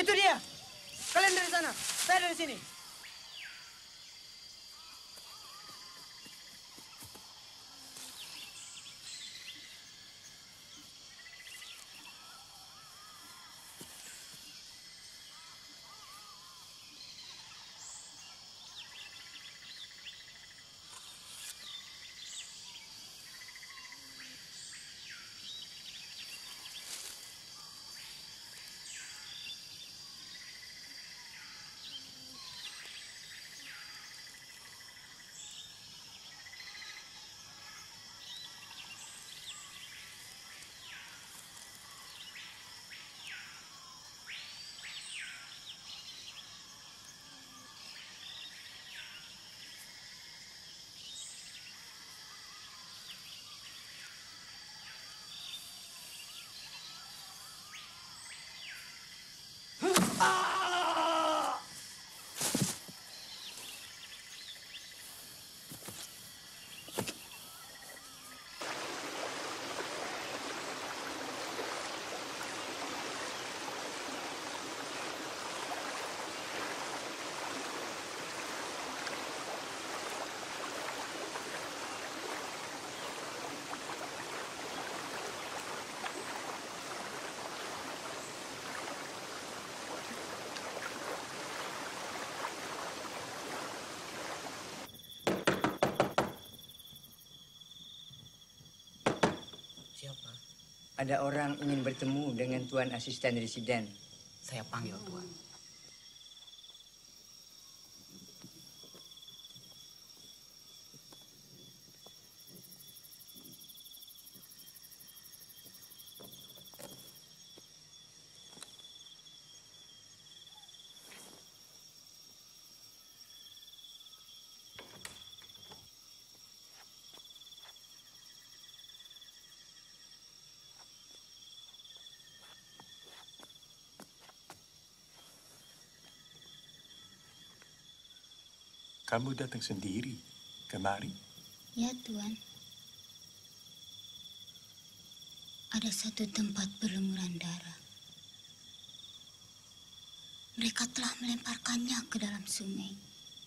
Itu dia. Kalian dari sana, saya dari sini. Siapa? Ada orang ingin bertemu dengan Tuan Asisten Residen. Saya panggil Tuan. Kamu datang sendiri kemari? Ya, Tuan. Ada satu tempat berlumuran darah. Mereka telah melemparkannya ke dalam sungai.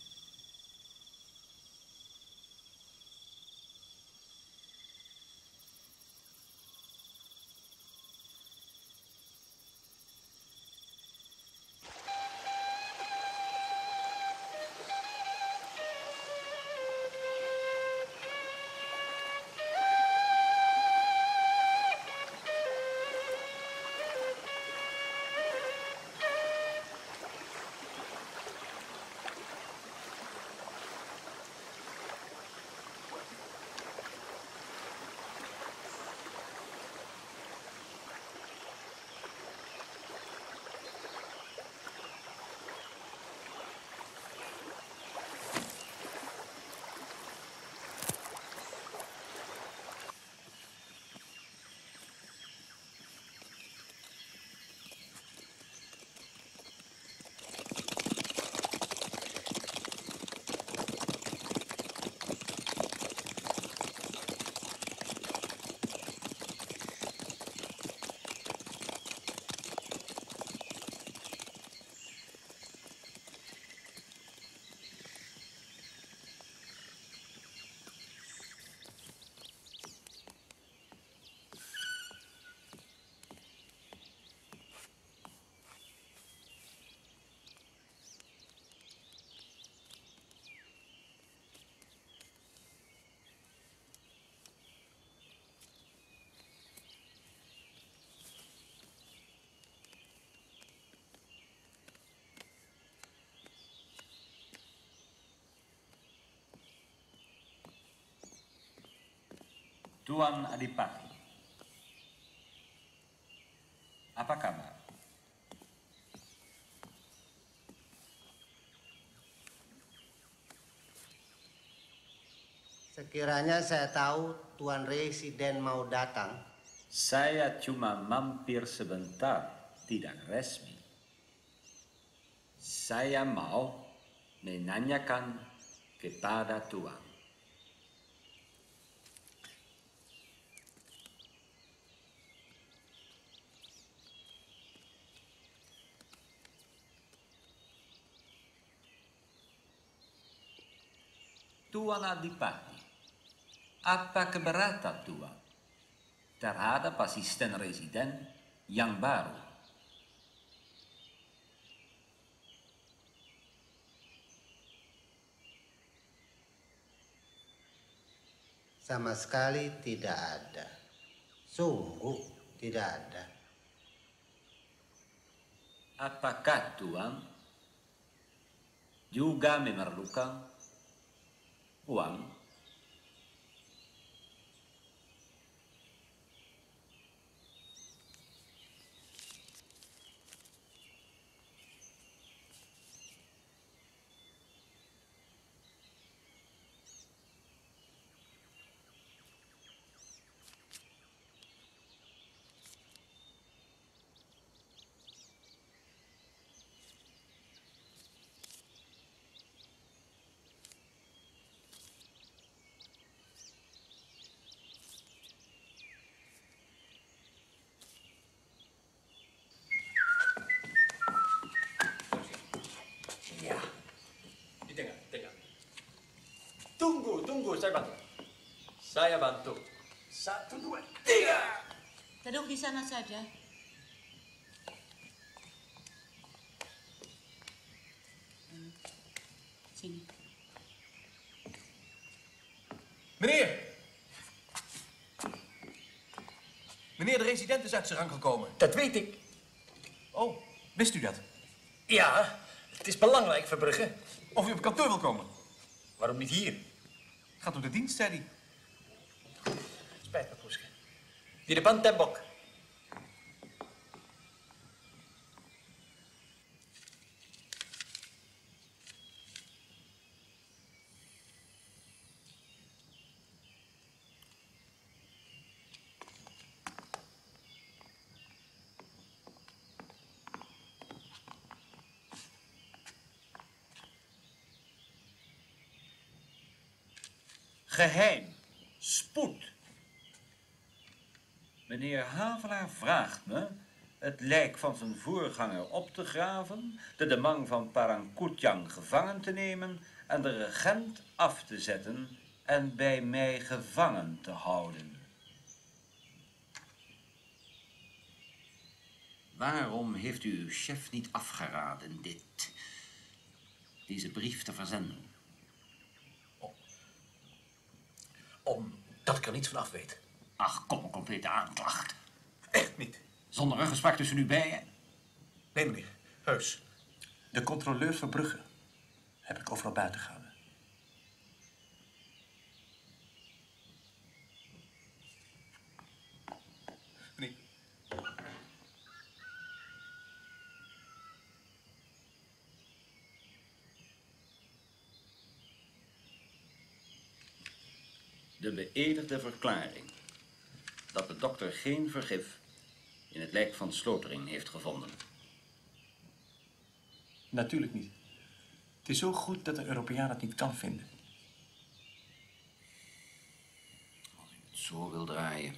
Tuan Adipati, apa kabar? Sekiranya saya tahu Tuan Residen mau datang. Saya cuma mampir sebentar, tidak resmi. Saya mau menanyakan kepada Tuan. Tuan Adipati, apa keberatan Tuan terhadap asisten residen yang baru? Sama sekali tidak ada. Sungguh tidak ada. Apakah Tuan juga memerlukan uang? Tunggu, tunggu, saya bantu. Saya bantu. Satu, dua, tiga. Duduk di sana saja. Sini. Meneer! Meneer, de resident is uit zijn rang gekomen. Dat weet ik. Oh, wist u dat? Ja, het is belangrijk, Verbrugge. Of u op kantoor wil komen? Waarom niet hier? Gaat om de dienst, zei hij. Spijt me, Poeske. Die de pan tembok. Geheim. Spoed. Meneer Havelaar vraagt me het lijk van zijn voorganger op te graven, de demang van Parangkoetiang gevangen te nemen en de regent af te zetten en bij mij gevangen te houden. Waarom heeft u uw chef niet afgeraden dit, deze brief te verzenden? Omdat ik er niets van af weet. Ach, kom, een complete aanklacht. Echt niet. Zonder een gesprek tussen u beiden? Nee, meneer. Heus. De controleur Verbrugge heb ik overal buiten gehouden. Meneer. De beëdigde verklaring dat de dokter geen vergif in het lijk van Slotering heeft gevonden. Natuurlijk niet. Het is zo goed dat de Europeaan het niet kan vinden. Als u het zo wil draaien.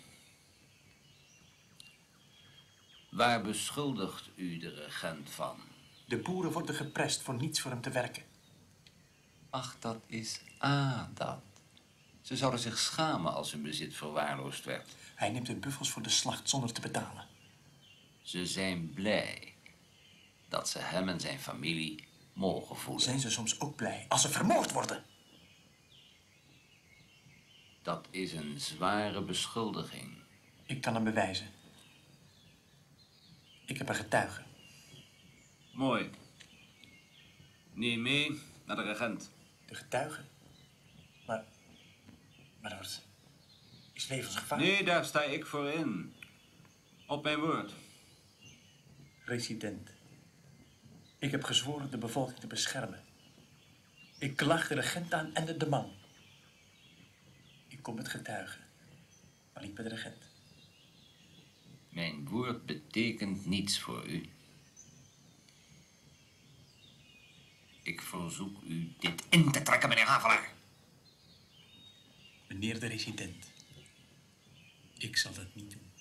Waar beschuldigt u de regent van? De boeren worden geprest voor niets voor hem te werken. Ach, dat is ah, dat. Ze zouden zich schamen als hun bezit verwaarloosd werd. Hij neemt de buffels voor de slacht zonder te betalen. Ze zijn blij dat ze hem en zijn familie mogen voelen. Zijn ze soms ook blij als ze vermoord worden? Dat is een zware beschuldiging. Ik kan hem bewijzen. Ik heb een getuige. Mooi. Neem mee naar de regent. De getuige? Maar... Maar dat is levensgevaar. Nee, daar sta ik voor in. Op mijn woord. Resident. Ik heb gezworen de bevolking te beschermen. Ik klag de regent aan en de demang. Ik kom met getuigen, maar niet met de regent. Mijn woord betekent niets voor u. Ik verzoek u dit in te trekken, meneer Havelaar. Meneer de resident, ik zal dat niet doen.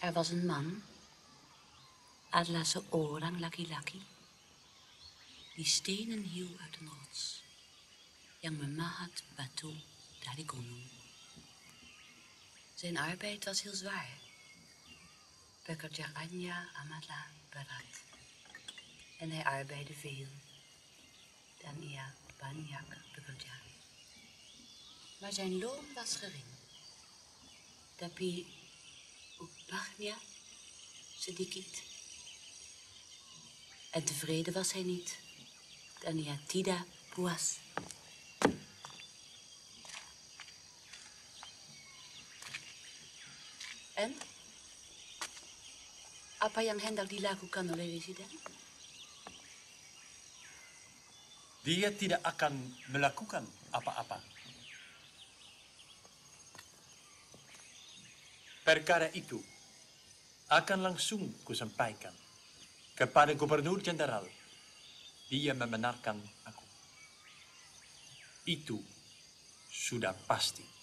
Er was een man, adalah seorang laki-laki, die stenen hieuw uit een rots, yang memahat batu dari gunung. Zijn arbeid was heel zwaar. Pekerjaannya amatlah berat. En hij arbeidde veel. Dan ia banyak bekerja. Maar zijn loon was gering. Tapi upahnya sedikit. En tevreden was hij niet. Dan ia tidak puas. En? Apa yang hendak dilakukan oleh residen? Dia tidak akan melakukan apa-apa. Perkara itu akan langsung kusampaikan kepada Gubernur Jenderal. Dia membenarkan aku. Itu sudah pasti.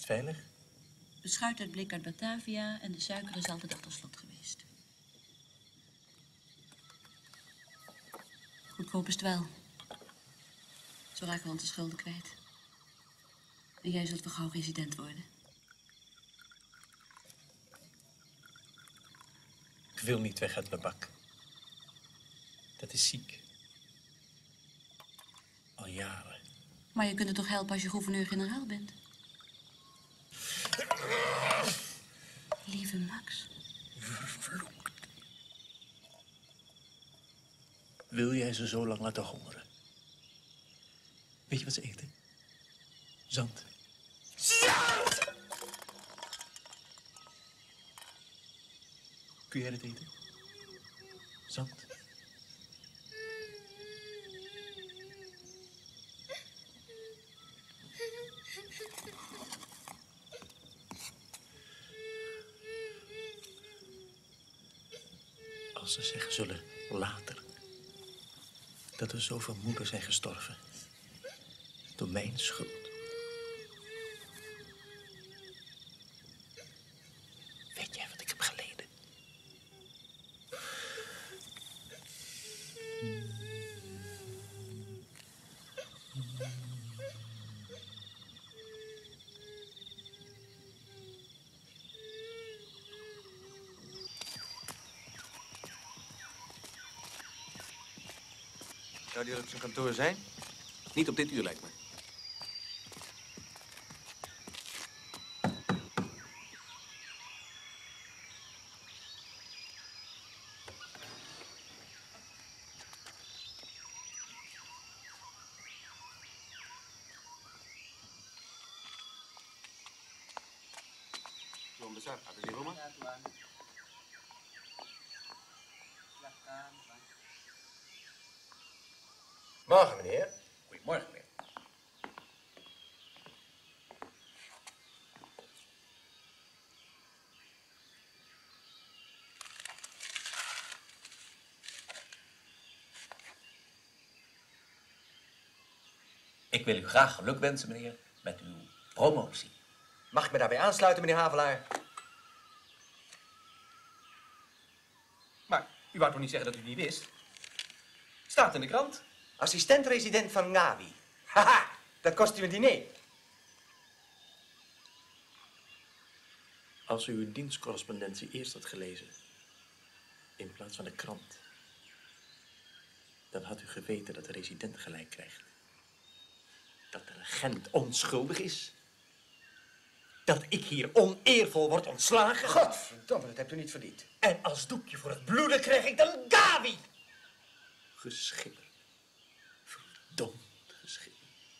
het veilig? De schuit uit blik uit Batavia en de suiker is altijd achter slot geweest. Goedkoop is het wel. Zo raken we onze schulden kwijt. En jij zult wel gauw resident worden. Ik wil niet weg uit Lebak. Dat is ziek. Al jaren. Maar je kunt het toch helpen als je gouverneur-generaal bent? Lieve Max. Vervloekt. Wil jij ze zo lang laten hongeren? Weet je wat ze eten? Zand. Zand! Kun jij het eten? Zand. Als ze zeggen zullen later dat er zoveel moeders zijn gestorven door mijn schuld. Weet jij wat ik heb geleden? Zou die op zijn kantoor zijn? Niet op dit uur, lijkt me. Tuan besar, ada di rumah? Ya, Tuan. Silakan, Tuan. Morgen, meneer. Goedemorgen, meneer. Ik wil u graag geluk wensen, meneer, met uw promotie. Mag ik me daarbij aansluiten, meneer Havelaar? Maar u wou toch niet zeggen dat u het niet wist? Staat in de krant. Assistent-resident van Ngawi. Haha, dat kost u een diner. Als u uw dienstcorrespondentie eerst had gelezen, in plaats van de krant, dan had u geweten dat de resident gelijk krijgt. Dat de regent onschuldig is. Dat ik hier oneervol word ontslagen. Godverdomme, dat hebt u niet verdiend. En als doekje voor het bloeden krijg ik dan Ngawi. Geschipper. Verdomd geschipper.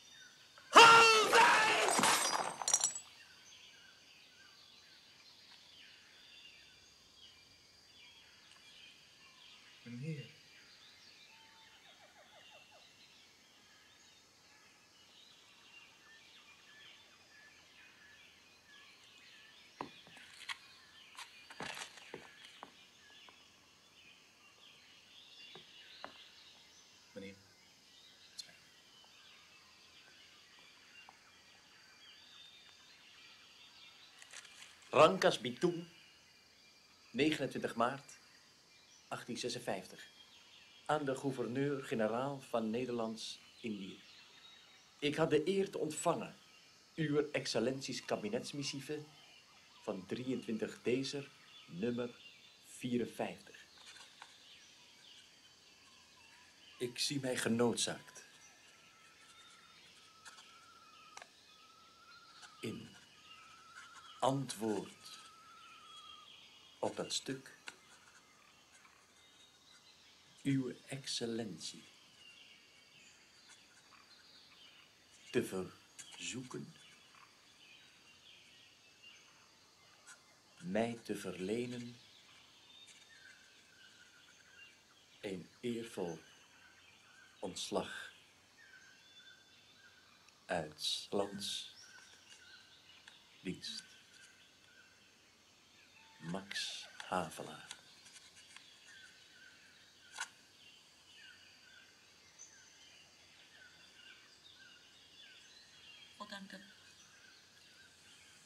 Meneer. Meneer. Rangkas Bitung, negenentwintig maart achttien zesenvijftig. Aan de gouverneur-generaal van Nederlands-Indië. Ik had de eer te ontvangen uw excellenties kabinetsmissieve van drieëntwintig Dezer, nummer vierenvijftig. Ik zie mij genoodzaakt in antwoord op dat stuk uw excellentie te verzoeken mij te verlenen een eervol ontslag uit 's lands dienst. Max Havelaar. Goddanken.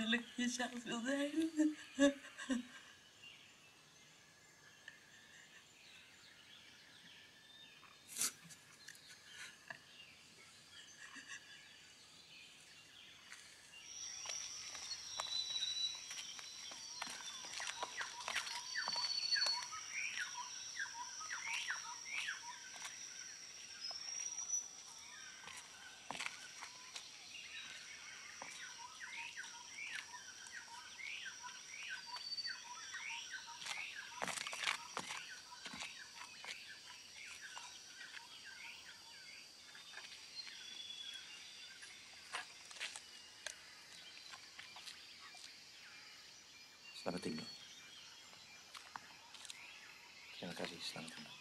waarlijk jezelf wil zijn. Selamat tinggal. Terima kasih, selamat tinggal.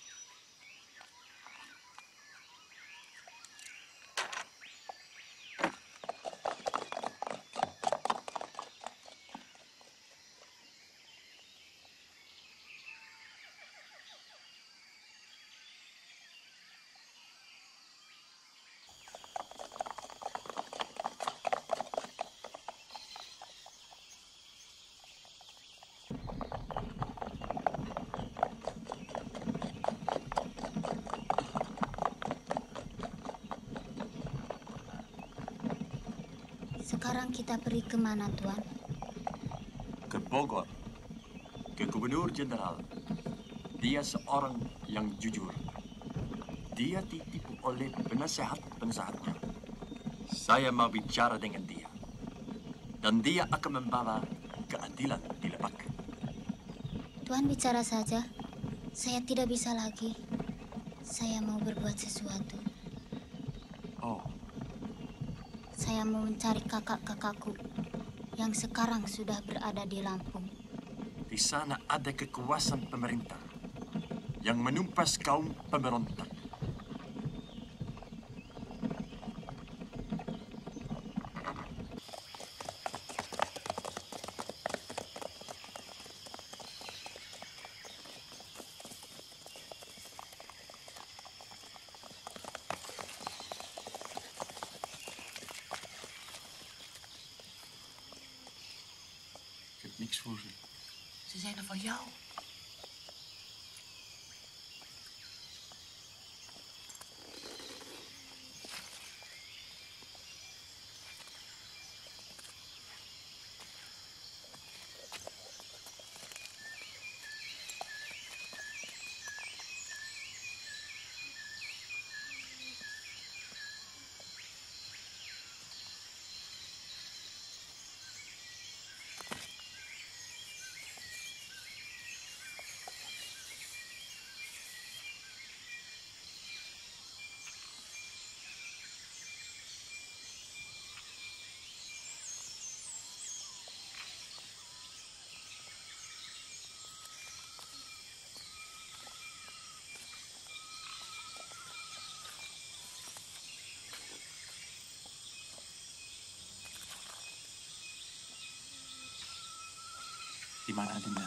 Sekarang kita pergi kemana, Tuan? Ke Bogor, ke Gubernur Jenderal. Dia seorang yang jujur. Dia ditipu oleh penasehat-penasehatnya. Saya mau bicara dengan dia. Dan dia akan membawa keadilan di Lebak. Tuan bicara saja. Saya tidak bisa lagi. Saya mau berbuat sesuatu. Oh. Saya mau mencari kakak-kakakku yang sekarang sudah berada di Lampung. Di sana ada kekuasaan pemerintah yang menumpas kaum pemberontak. Niks voor ze. Ze zijn er voor jou. Di mana Adinda?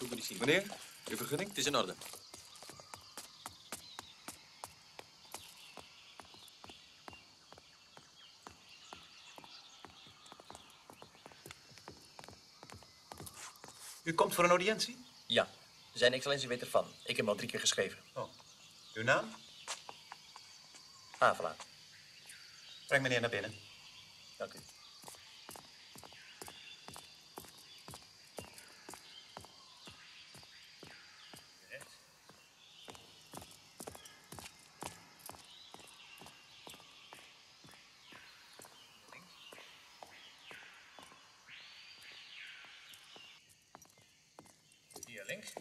politieman. Meneer, uw vergunning? Het is in orde. U komt voor een audiëntie? Ja, zijn excellentie weet ervan. Ik heb hem al drie keer geschreven. Oh. Uw naam? Havelaar. Breng meneer naar binnen. Dank u. Hier links.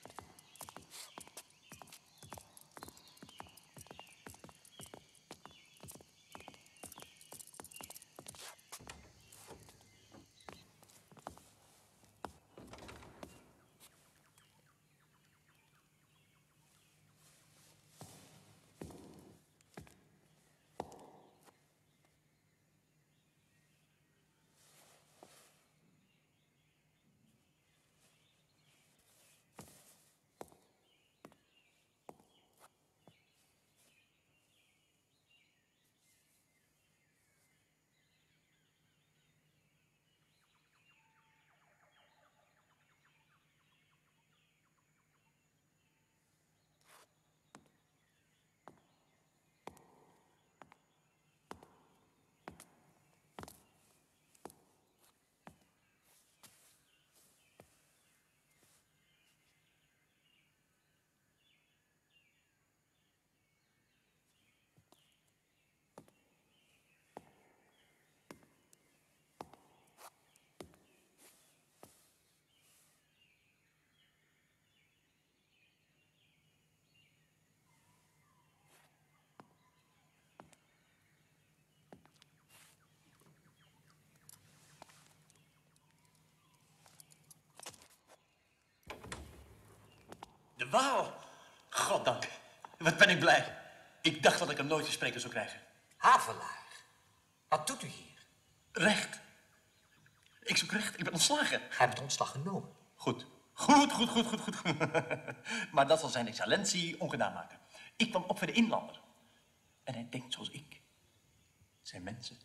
De Waal! Goddank. Wat ben ik blij. Ik dacht dat ik hem nooit te spreken zou krijgen. Havelaar, wat doet u hier? Recht. Ik zoek recht. Ik ben ontslagen. Hij heeft ontslag genomen. Goed. Goed, goed, goed, goed, goed. Maar dat zal zijn excellentie ongedaan maken. Ik kwam op voor de inlander. En hij denkt zoals ik. Zijn mensen.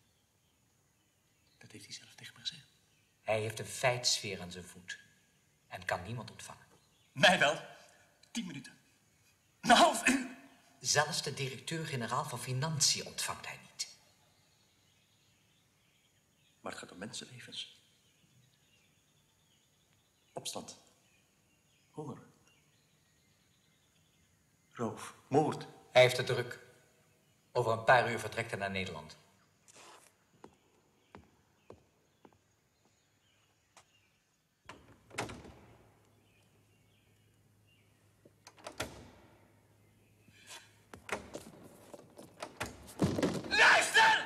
Dat heeft hij zelf tegen me gezegd. Hij heeft een feitsfeer aan zijn voet. En kan niemand ontvangen. Mij wel. Tien minuten. Een half uur. Zelfs de directeur-generaal van Financiën ontvangt hij niet. Maar het gaat om mensenlevens. Opstand. Honger. Roof. Moord. Hij heeft het druk. Over een paar uur vertrekt hij naar Nederland. Luister!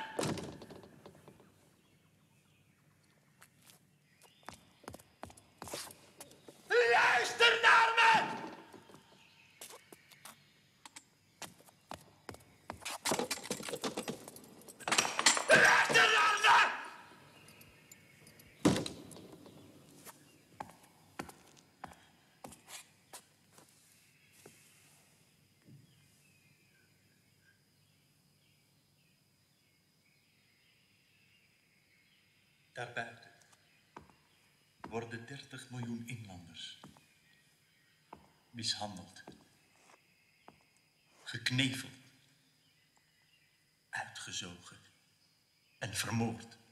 Luister naar me! Luister naar me! Daarbuiten worden dertig miljoen inlanders mishandeld, gekneveld, uitgezogen en vermoord.